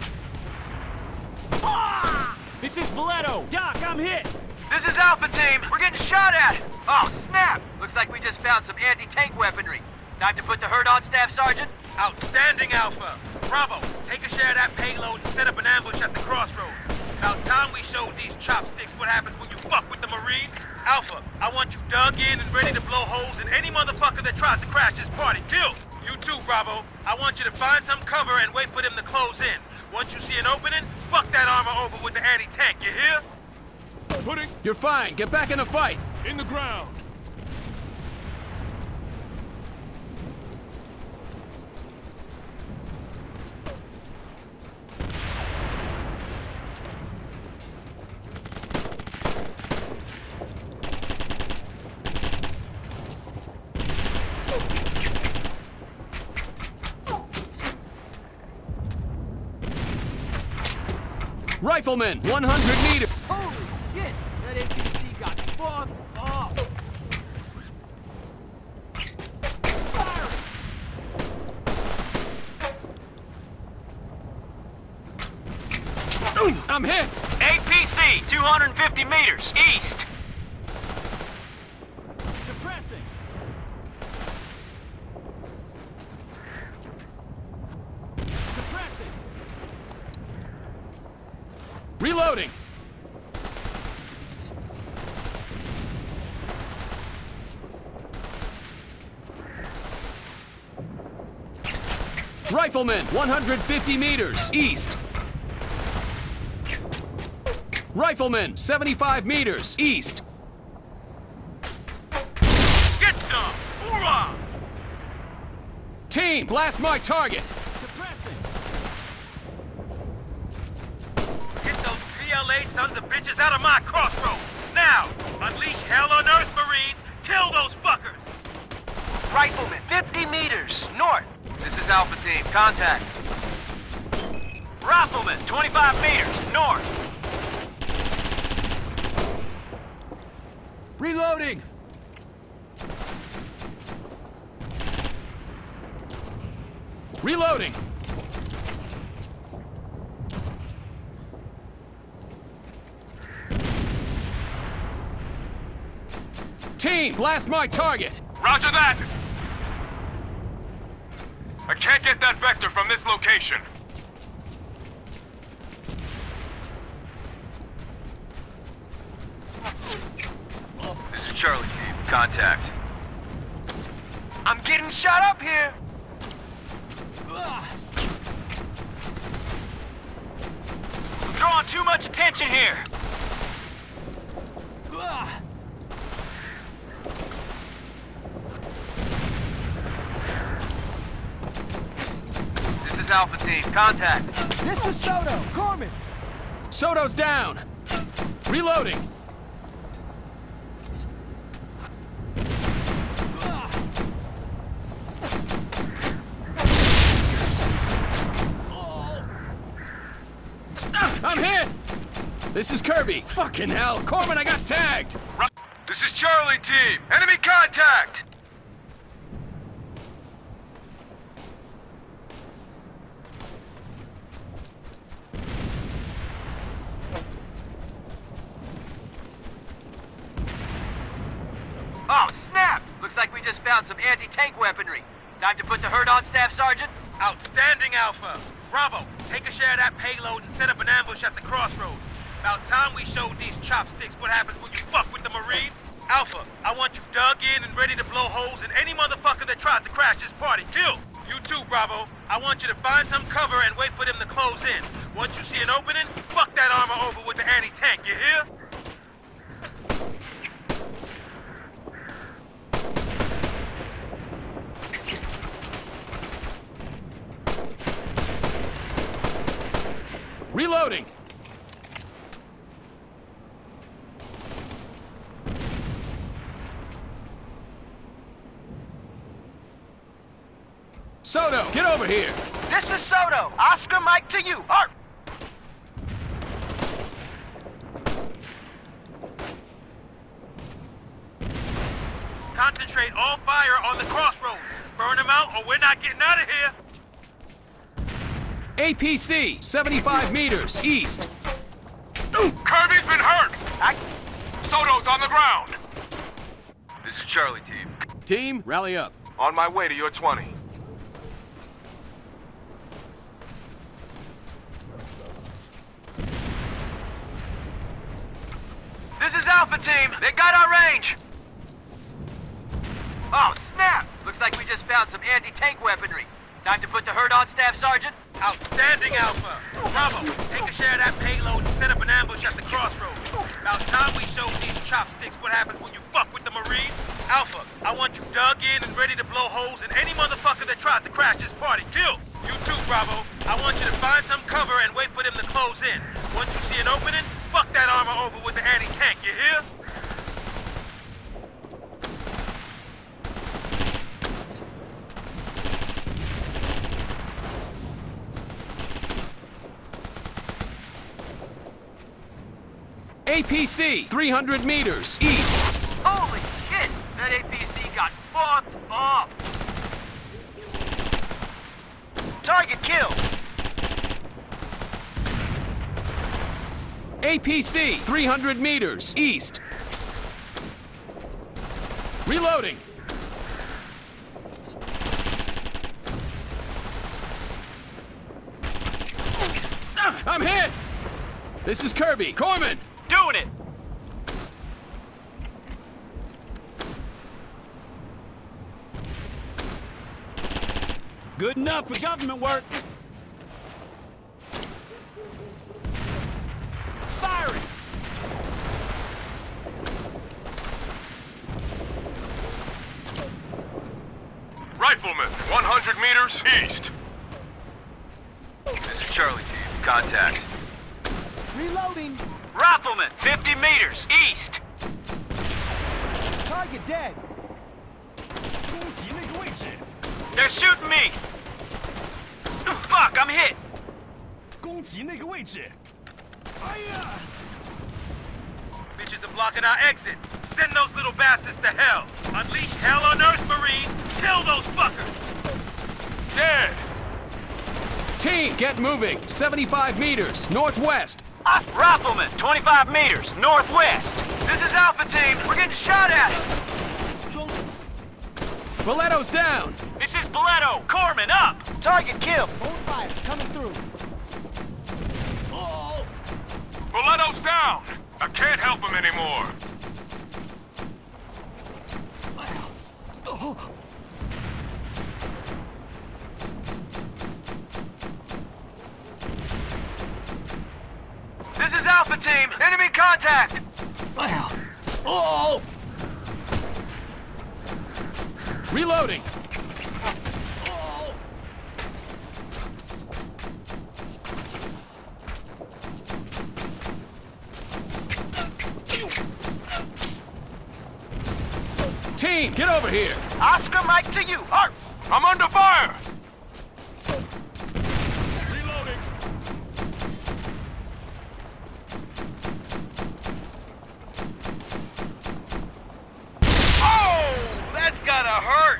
This is Boleto. Doc, I'm hit. This is Alpha Team. We're getting shot at. Oh, snap. Looks like we just found some anti-tank weaponry. Time to put the hurt on, Staff Sergeant? Outstanding, Alpha. Bravo, take a share of that payload and set up an ambush at the crossroads. About time we showed these chopsticks what happens when you fuck with the Marines. Alpha, I want you dug in and ready to blow holes in any motherfucker that tries to crash this party. Kill. You too, Bravo. I want you to find some cover and wait for them to close in. Once you see an opening, fuck that armor over with the anti-tank, you hear? You're fine. Get back in the fight. In the ground! Rifleman, 100 meters! Holy shit! That APC got fucked up! I'm hit! APC, 250 meters, east. Suppressing! Suppressing! Reloading! Rifleman, 150 meters, east. Rifleman, 75 meters, east. Get some! Hoorah! Team, blast my target! Suppressing! Get those PLA sons of bitches out of my crossroads! Now! Unleash hell on Earth, Marines! Kill those fuckers! Rifleman, 50 meters, north. This is Alpha Team. Contact. Rifleman, 25 meters, north. Reloading! Reloading! Team, blast my target! Roger that! I can't get that vector from this location. This is Charlie Team. Contact. I'm getting shot up here! I'm drawing too much attention here. This is Alpha Team. Contact. This is Soto. Gorman. Soto's down! Reloading! I'm hit! This is Kirby. Fucking hell. Corman, I got tagged! This is Charlie Team. Enemy contact! Oh, snap! Looks like we just found some anti-tank weaponry. Time to put the hurt on, Staff Sergeant? Outstanding, Alpha! Bravo, take a share of that payload and set up an ambush at the crossroads. About time we showed these chopsticks what happens when you fuck with the Marines. Alpha, I want you dug in and ready to blow holes in any motherfucker that tries to crash this party. Kill! You too, Bravo. I want you to find some cover and wait for them to close in. Once you see an opening, fuck that armor over with the anti-tank, you hear? Reloading! Soto, get over here! This is Soto. Oscar Mike to you. Arp! Concentrate all fire on the crossroads. Burn them out or we're not getting out of here. APC, 75 meters, east. Kirby's been hurt! Soto's on the ground! This is Charlie Team. Team, rally up. On my way to your 20. This is Alpha Team. They got our range. Oh, snap! Looks like we just found some anti-tank weaponry. Time to put the hurt on, Staff Sergeant? Outstanding, Alpha. Bravo, take a share of that payload and set up an ambush at the crossroads. About time we showed these chopsticks what happens when you fuck with the Marines. Alpha, I want you dug in and ready to blow holes in any motherfucker that tries to crash this party. Kill! You too, Bravo. I want you to find some cover and wait for them to close in. Once you see an opening, fuck that armor over with the anti-tank, you hear? APC, 300 meters, east. Holy shit! That APC got fucked up! Target killed! APC, 300 meters, east. Reloading. I'm hit! This is Kirby. Corman! Doing it! Good enough for government work. Firing! Rifleman, 100 meters east. This is Charlie Team. Contact. Reloading. Rifleman, 50 meters east. Target dead. They're shooting me. Fuck, I'm hit. Bitches are blocking our exit. Send those little bastards to hell. Unleash hell on Earth, Marines. Kill those fuckers. Dead. Team, get moving. 75 meters, northwest. Rifleman, 25 meters northwest. This is Alpha Team. We're getting shot at. Boletto's down. This is Boletto. Corman, up. Target killed. Hold fire. Coming through. Boletto's down. I can't help him anymore. This is Alpha Team. Enemy contact. Reloading. Team, get over here. Oscar Mike to you. Arp. I'm under fire. Reloading. Oh, that's gotta hurt.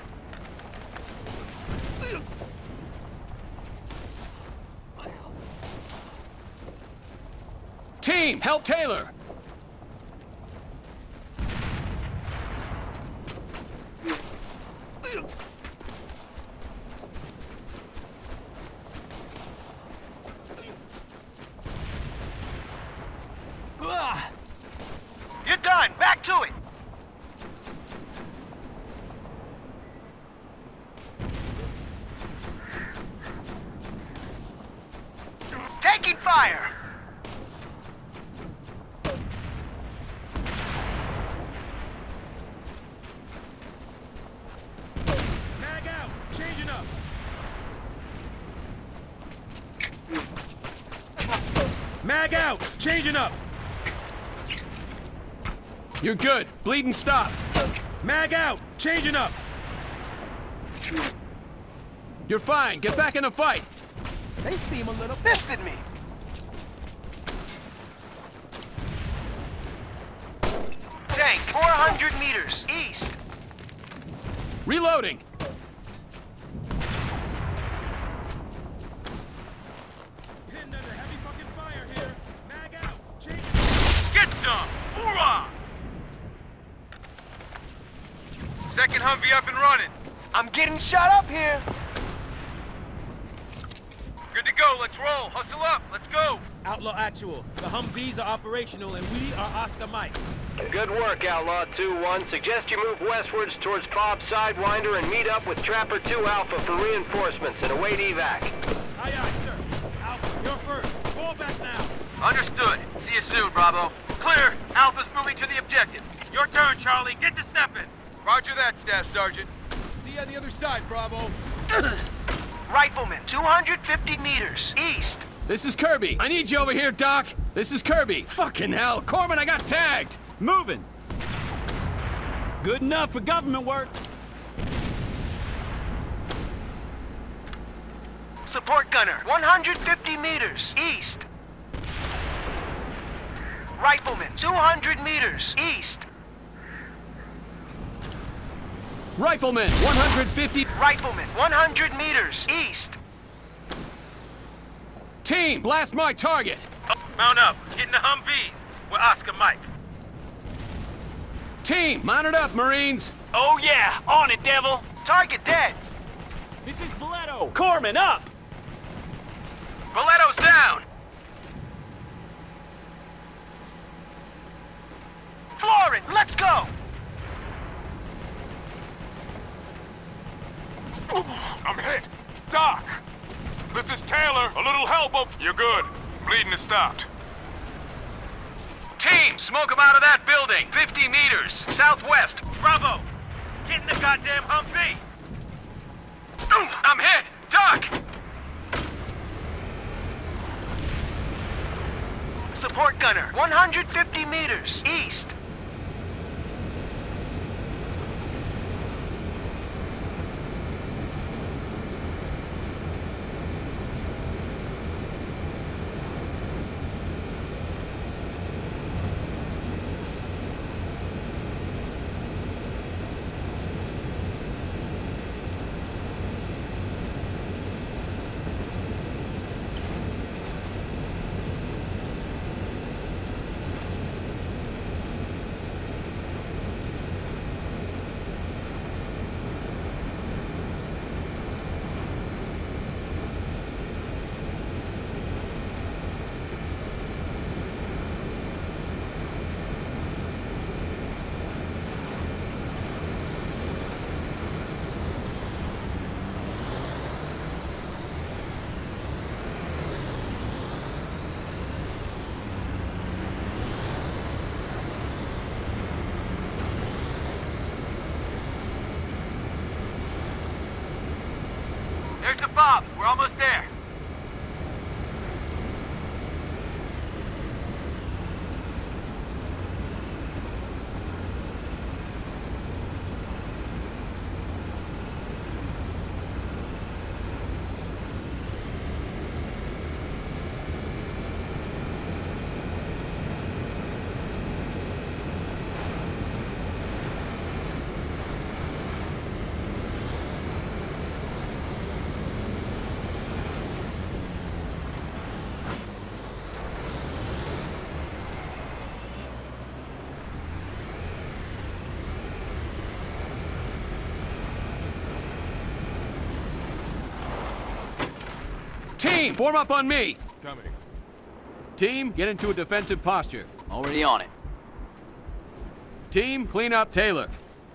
Team, help Taylor. You're done. Back to it. Taking fire. Mag out. Changing up. Mag out. Changing up. You're good. Bleeding stopped. Mag out. Changing up. You're fine. Get back in the fight. They seem a little Fisted me. Tank, 400 meters east. Reloading. Pinned under heavy fucking fire here. Mag out. Changing. Get some. Hoorah! Second Humvee up and running. I'm getting shot up here. Good to go. Let's roll. Hustle up. Let's go. Outlaw Actual. The Humvees are operational and we are Oscar Mike. Good work, Outlaw 2-1. Suggest you move westwards towards Bob Sidewinder and meet up with Trapper 2 Alpha for reinforcements and await evac. Aye, aye, sir. Alpha, you're first. Fall back now. Understood. See you soon, Bravo. clear. Alpha's moving to the objective. Your turn, Charlie. Get to stepping. Roger that, Staff Sergeant. See you on the other side, Bravo. Rifleman, 250 meters, east. This is Kirby. I need you over here, Doc. This is Kirby. Fucking hell. Corman, I got tagged. Moving. Good enough for government work. Support gunner, 150 meters, east. Rifleman, 200 meters, east. Rifleman, 150. Rifleman, 100 meters, east. Team, blast my target. Mount up. Get in the Humvees. With Oscar Mike. Team, mount it up, Marines. Oh yeah, on it, devil. Target dead. This is Boletto. Corman, up. Boletto's down. Florin, let's go. I'm hit. Doc! This is Taylor. A little help up. You're good. Bleeding has stopped. Team, smoke him out of that building. 50 meters, southwest. Bravo. Get in the goddamn Humvee. I'm hit. Doc! Support gunner, 150 meters, east. There's the fob. We're almost there. Team, form up on me. Coming. Team, get into a defensive posture. Already on it. Team, clean up Taylor.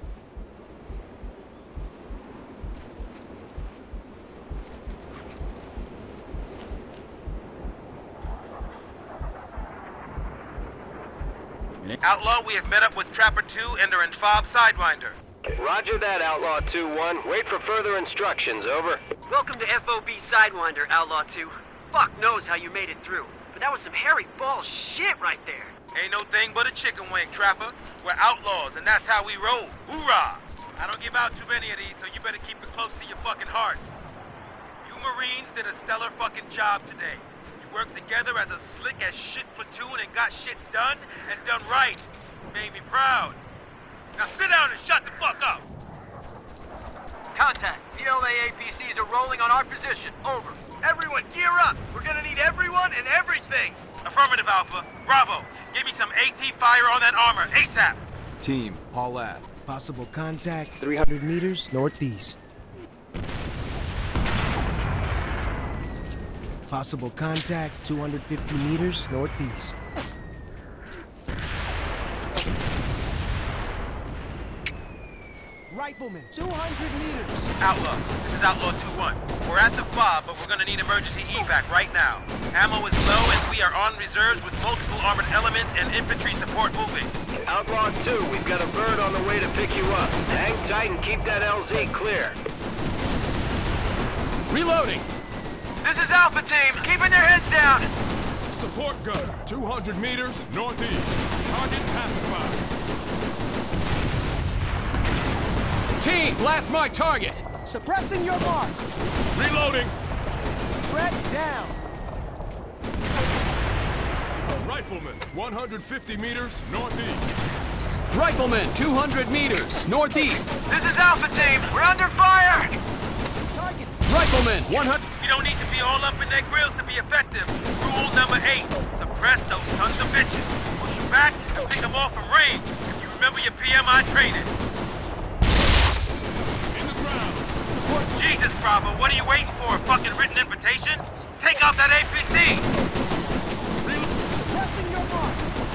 Outlaw, we have met up with Trapper 2 and are in FOB Sidewinder. Roger that, Outlaw 2-1. Wait for further instructions, over. Welcome to FOB Sidewinder, Outlaw 2. Fuck knows how you made it through, but that was some hairy ball shit right there. Ain't no thing but a chicken wing, Trapper. We're outlaws, and that's how we roll. Hoorah! I don't give out too many of these, so you better keep it close to your fucking hearts. You Marines did a stellar fucking job today. You worked together as a slick as shit platoon and got shit done, and done right. Made me proud. Now sit down and shut the fuck up! Contact. PLA APCs are rolling on our position. Over. Everyone, gear up! We're gonna need everyone and everything! Affirmative, Alpha. Bravo. Give me some AT fire on that armor, ASAP! Team, haul at. Possible contact 300 meters northeast. Possible contact 250 meters northeast. Rifleman, 200 meters. Outlaw, this is Outlaw 2-1. We're at the fob, but we're gonna need emergency evac right now. Ammo is low, and we are on reserves with multiple armored elements and infantry support moving. Outlaw 2, we've got a bird on the way to pick you up. Hang tight and keep that LZ clear. Reloading. This is Alpha Team, keeping their heads down. Support gunner, 200 meters northeast. Target pacified. Team, blast my target. Suppressing your mark. Reloading. Threat down. Rifleman, 150 meters northeast. Rifleman, 200 meters northeast. This is Alpha Team, we're under fire. Target. Rifleman, 100. You don't need to be all up in their grills to be effective. Rule number 8, suppress those sons of bitches. Push them back and pick them off from range. If you remember your PMI training. In the ground. Support. Jesus, Bravo, what are you waiting for? A fucking written invitation? Take out that APC! Suppressing your mark.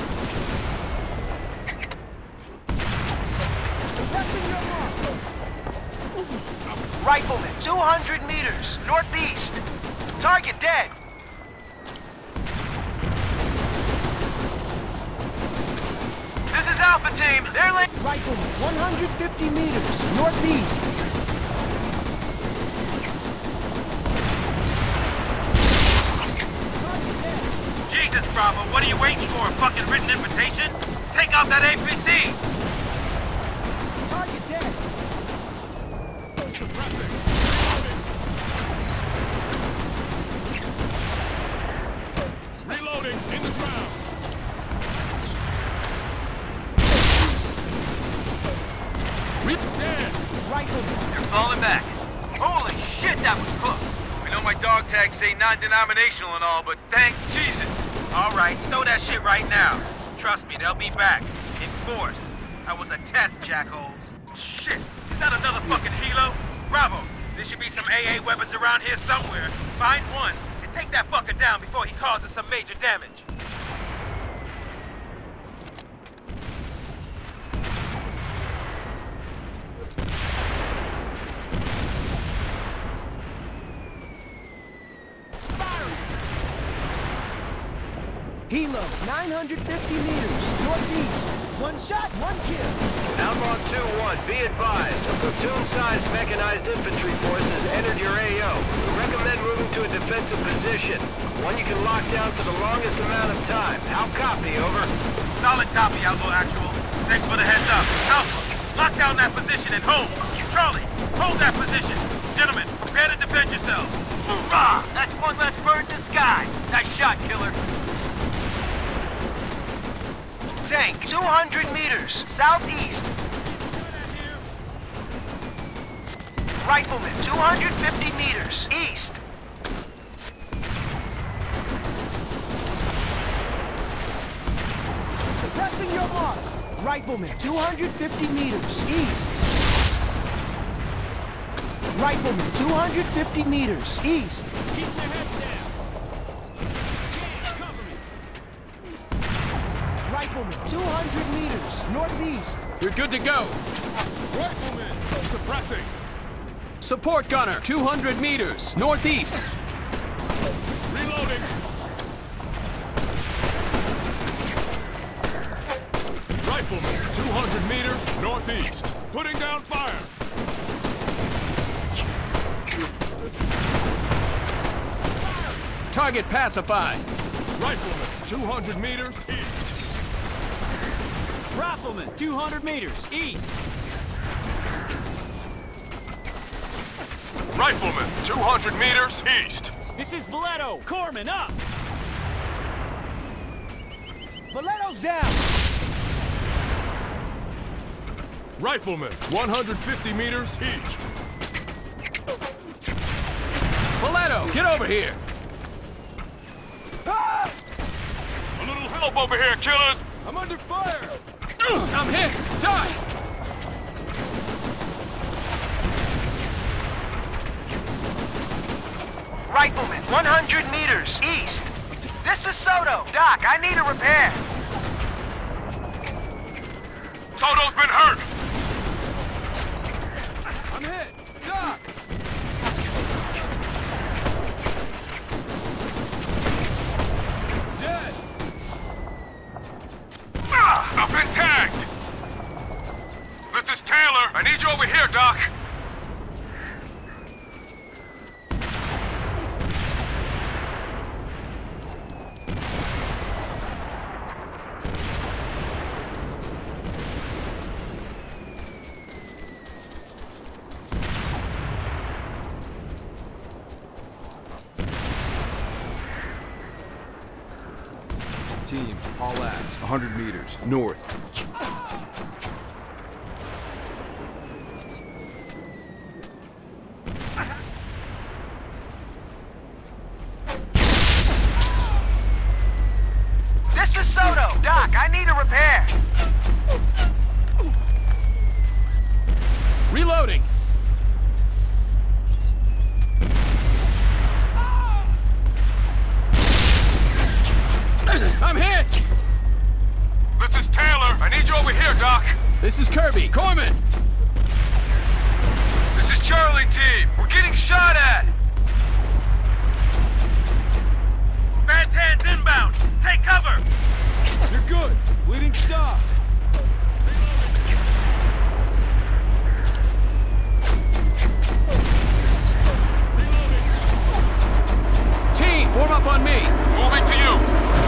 Suppressing your mark. Rifleman, 200 meters, northeast. Target dead. This is Alpha Team, they're late. Rifleman, 150 meters, northeast. Target dead. Jesus, Bravo, what are you waiting for? A fucking written invitation? Take out that APC! Target dead. Suppressing. Reloading. In the ground. Dead. Rifleman. They're falling back. Holy shit, that was close. I know my dog tags say non-denominational and all, but thank Jesus. All right, stow that shit right now. Trust me, they'll be back. In force. That was a test, jackholes. Shit, is that another fucking helo? Bravo, there should be some AA weapons around here somewhere. Find one and take that fucker down before he causes some major damage. Helo, 950 meters, northeast. One shot, one kill. Outlaw 2-1, be advised. A platoon-sized mechanized infantry force has entered your AO. We recommend moving to a defensive position. One you can lock down for the longest amount of time. How copy, over? Solid copy, Outlaw Actual. Thanks for the heads up. Alpha, lock down that position and hold. Charlie, hold that position. Gentlemen, prepare to defend yourselves. Hoorah! That's one less bird in the sky. Nice shot, killer. Tank, 200 meters, southeast. Rifleman, 250 meters, east. Suppressing your mark. Rifleman, 250 meters, east. Rifleman, 250 meters, east. Keep your heads down. Cover me. Rifleman, 200 meters, northeast. You're good to go. Rifleman, suppressing. Support gunner, 200 meters, northeast. Reloading. Rifleman, 200 meters, northeast. Putting down fire. Target pacified. Rifleman, 200 meters, east. Rifleman, 200 meters, east. Rifleman, 200 meters, east. This is Boleto. Corpsman, up! Boleto's down. Rifleman, 150 meters, east. Boleto, get over here. Ah! A little help over here, killers. I'm under fire. I'm hit. Die. Rifleman, 100 meters, east. This is Soto. Doc, I need a repair. Soto's been hurt. Taylor. I need you over here, Doc. Team, all ass, 100 meters, north. This is Soto. Doc, I need a repair. Reloading. I'm hit! This is Taylor. I need you over here, Doc. This is Kirby. Corman! This is Charlie Team. We're getting shot at. Mantan's inbound. Take cover. You're good. Bleeding stopped. Team, form up on me. Moving to you.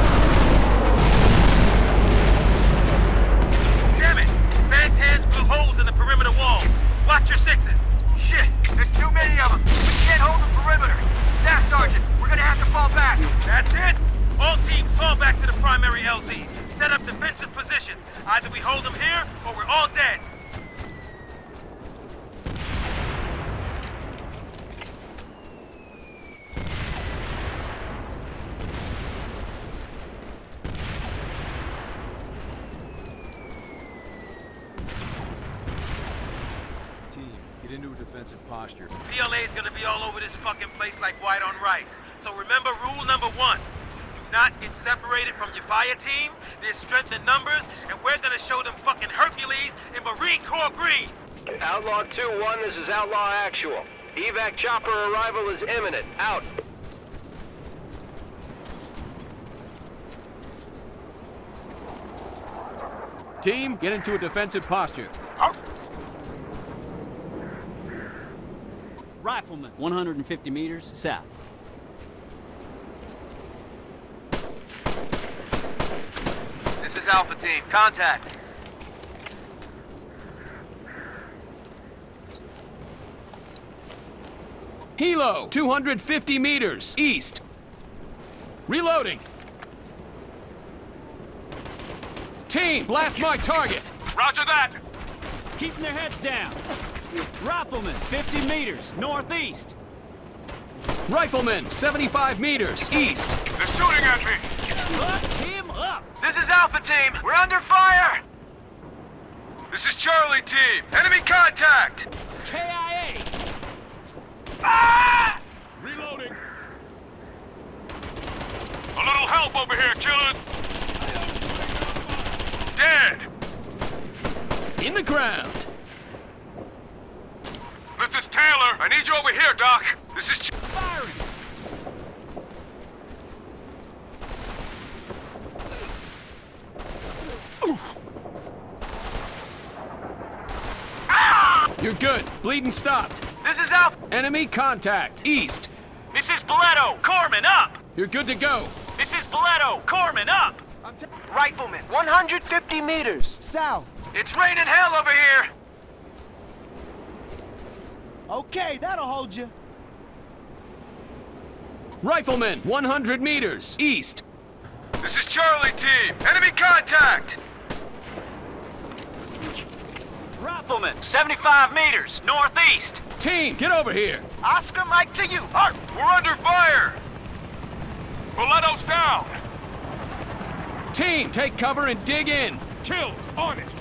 Damn it! Mantan's blew holes in the perimeter wall. Watch your sixes. Shit, there's too many of them. We can't hold the perimeter. Staff Sergeant, we're gonna have to fall back. That's it! All teams fall back to the primary LZ. Set up defensive positions. Either we hold them here, or we're all dead. Team, get into a defensive posture. PLA is gonna be all over this fucking place like white on rice. So remember rule number 1. Do not get separated from your fire team. There's strength in numbers, and we're gonna show them fucking Hercules in Marine Corps green. Outlaw 2-1, this is Outlaw Actual. Evac chopper arrival is imminent. Out. Team, get into a defensive posture. Rifleman, 150 meters south. This is Alpha Team. Contact. Hilo, 250 meters east. Reloading. Team, blast my target. Roger that. Keeping their heads down. Rifleman, 50 meters northeast. Rifleman, 75 meters east. They're shooting at me. Fucked him up. This is Alpha Team. We're under fire. This is Charlie Team. Enemy contact. KIA. Ah! Reloading. A little help over here, killers. Dead. In the ground. This is Taylor. I need you over here, Doc. This is... Firing. You're good. Bleeding stopped. This is Alpha. Enemy contact. East. This is Boleto. Corman up. You're good to go. This is Boleto. Corman up. Rifleman, 150 meters south. It's raining hell over here. Okay, that'll hold you. Rifleman, 100 meters east. This is Charlie Team. Enemy contact. Rifleman, 75 meters northeast. Team, get over here. Oscar Mike to you. We're under fire. Boleto's down. Team, take cover and dig in. Killed. On it.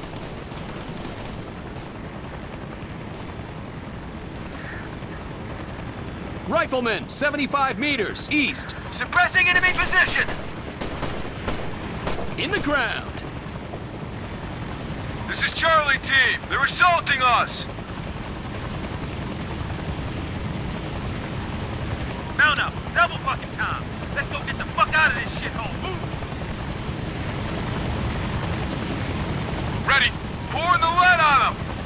Rifleman, 75 meters east. Suppressing enemy position. In the ground. This is Charlie Team. They're assaulting us. Mount up. Double fucking time. Let's go get the fuck out of this shithole. Move. Ready. Pouring the lead on them.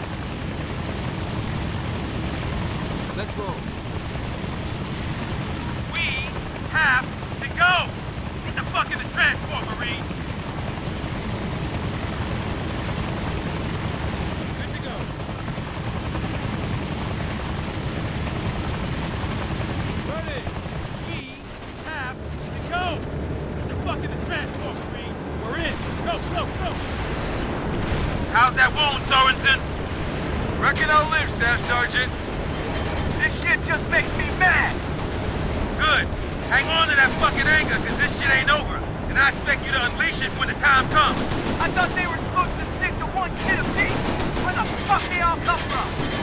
move. We have to go! Get the fuck in the transport, Marine! Good to go. Ready! We have to go! Get the fuck in the transport, Marine! We're in! Go, go, go! How's that wound, Sorensen? Reckon I'll live, Staff Sergeant. This shit just makes me mad! Good. Hang on to that fucking anger, cause this shit ain't over. And I expect you to unleash it when the time comes. I thought they were supposed to stick to one kid apiece! Where the fuck they all come from?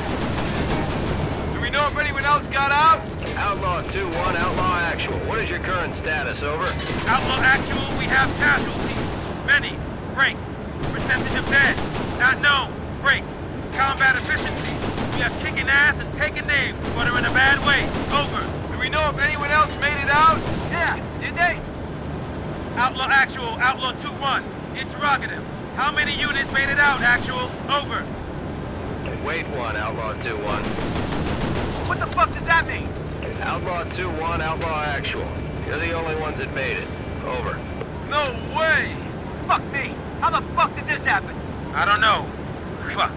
Do we know if anyone else got out? Outlaw 2-1, Outlaw Actual. What is your current status, over? Outlaw Actual, we have casualties. Many. Break. Percentage of dead. Not known. Break. Combat efficiency. We are kicking ass and taking names, but are in a bad way. Over. Do we know if anyone else made it out? Yeah, did they? Outlaw Actual, Outlaw 2-1. Interrogative. How many units made it out, Actual? Over. Wait 1, Outlaw 2-1. What the fuck does that mean? Outlaw 2-1, Outlaw Actual. You're the only ones that made it. Over. No way! Fuck me! How the fuck did this happen? I don't know. Fuck.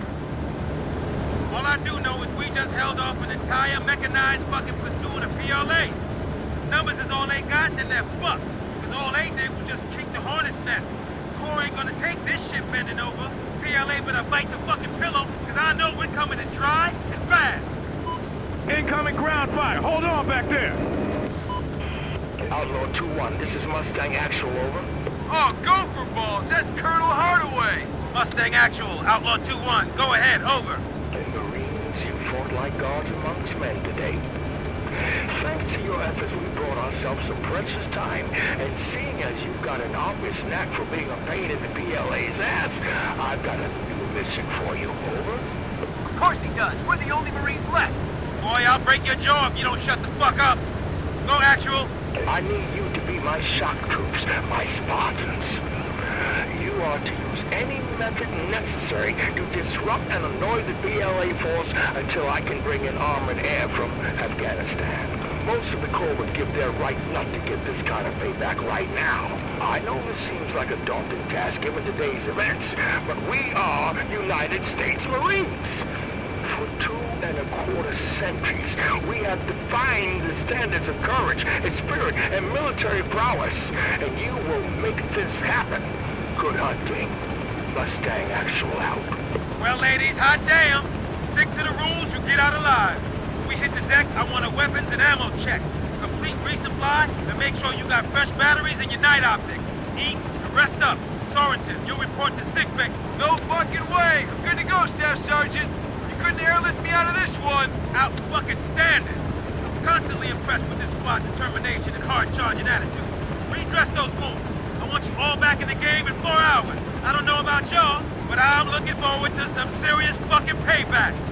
All I do know is we just held off an entire mechanized fucking platoon of PLA. Numbers is all they got, then they're fucked. Because all they did was just kick the hornet's nest. Corps ain't gonna take this shit bending over. PLA better bite the fucking pillow, because I know we're coming in dry and fast. Incoming ground fire. Hold on back there. Outlaw 2-1, this is Mustang Actual, over. Oh, gopher balls! That's Colonel Hardaway! Mustang Actual, Outlaw 2-1. Go ahead, over. Marines, you fought like gods amongst men today. Thanks to your efforts, we brought ourselves some precious time, and seeing as you've got an obvious knack for being a pain in the PLA's ass, I've got a new mission for you, over. Of course he does. We're the only Marines left. Boy, I'll break your jaw if you don't shut the fuck up. Go, Actual. I need you to be my shock troops, my Spartans. You are to use any method necessary to disrupt and annoy the PLA force until I can bring in armored air from Afghanistan. Most of the Corps would give their right nut to get this kind of payback right now. I know this seems like a daunting task given today's events, but we are United States Marines. For 2¼ centuries, we have defined the standards of courage, spirit, and military prowess, and you will make this happen. Good hunting. Mustang Actual out. Well, ladies, hot damn. Stick to the rules, you get out alive. When we hit the deck, I want a weapons and ammo check. Complete resupply, and make sure you got fresh batteries in your night optics. Eat and rest up. Sorensen, you'll report to sickbay. No fucking way! I'm good to go, Staff Sergeant. You couldn't airlift me out of this one. Out fucking standing. I'm constantly impressed with this squad's determination and hard-charging attitude. Redress those wounds. I want you all back in the game in 4 hours. I don't know about y'all, but I'm looking forward to some serious fucking payback.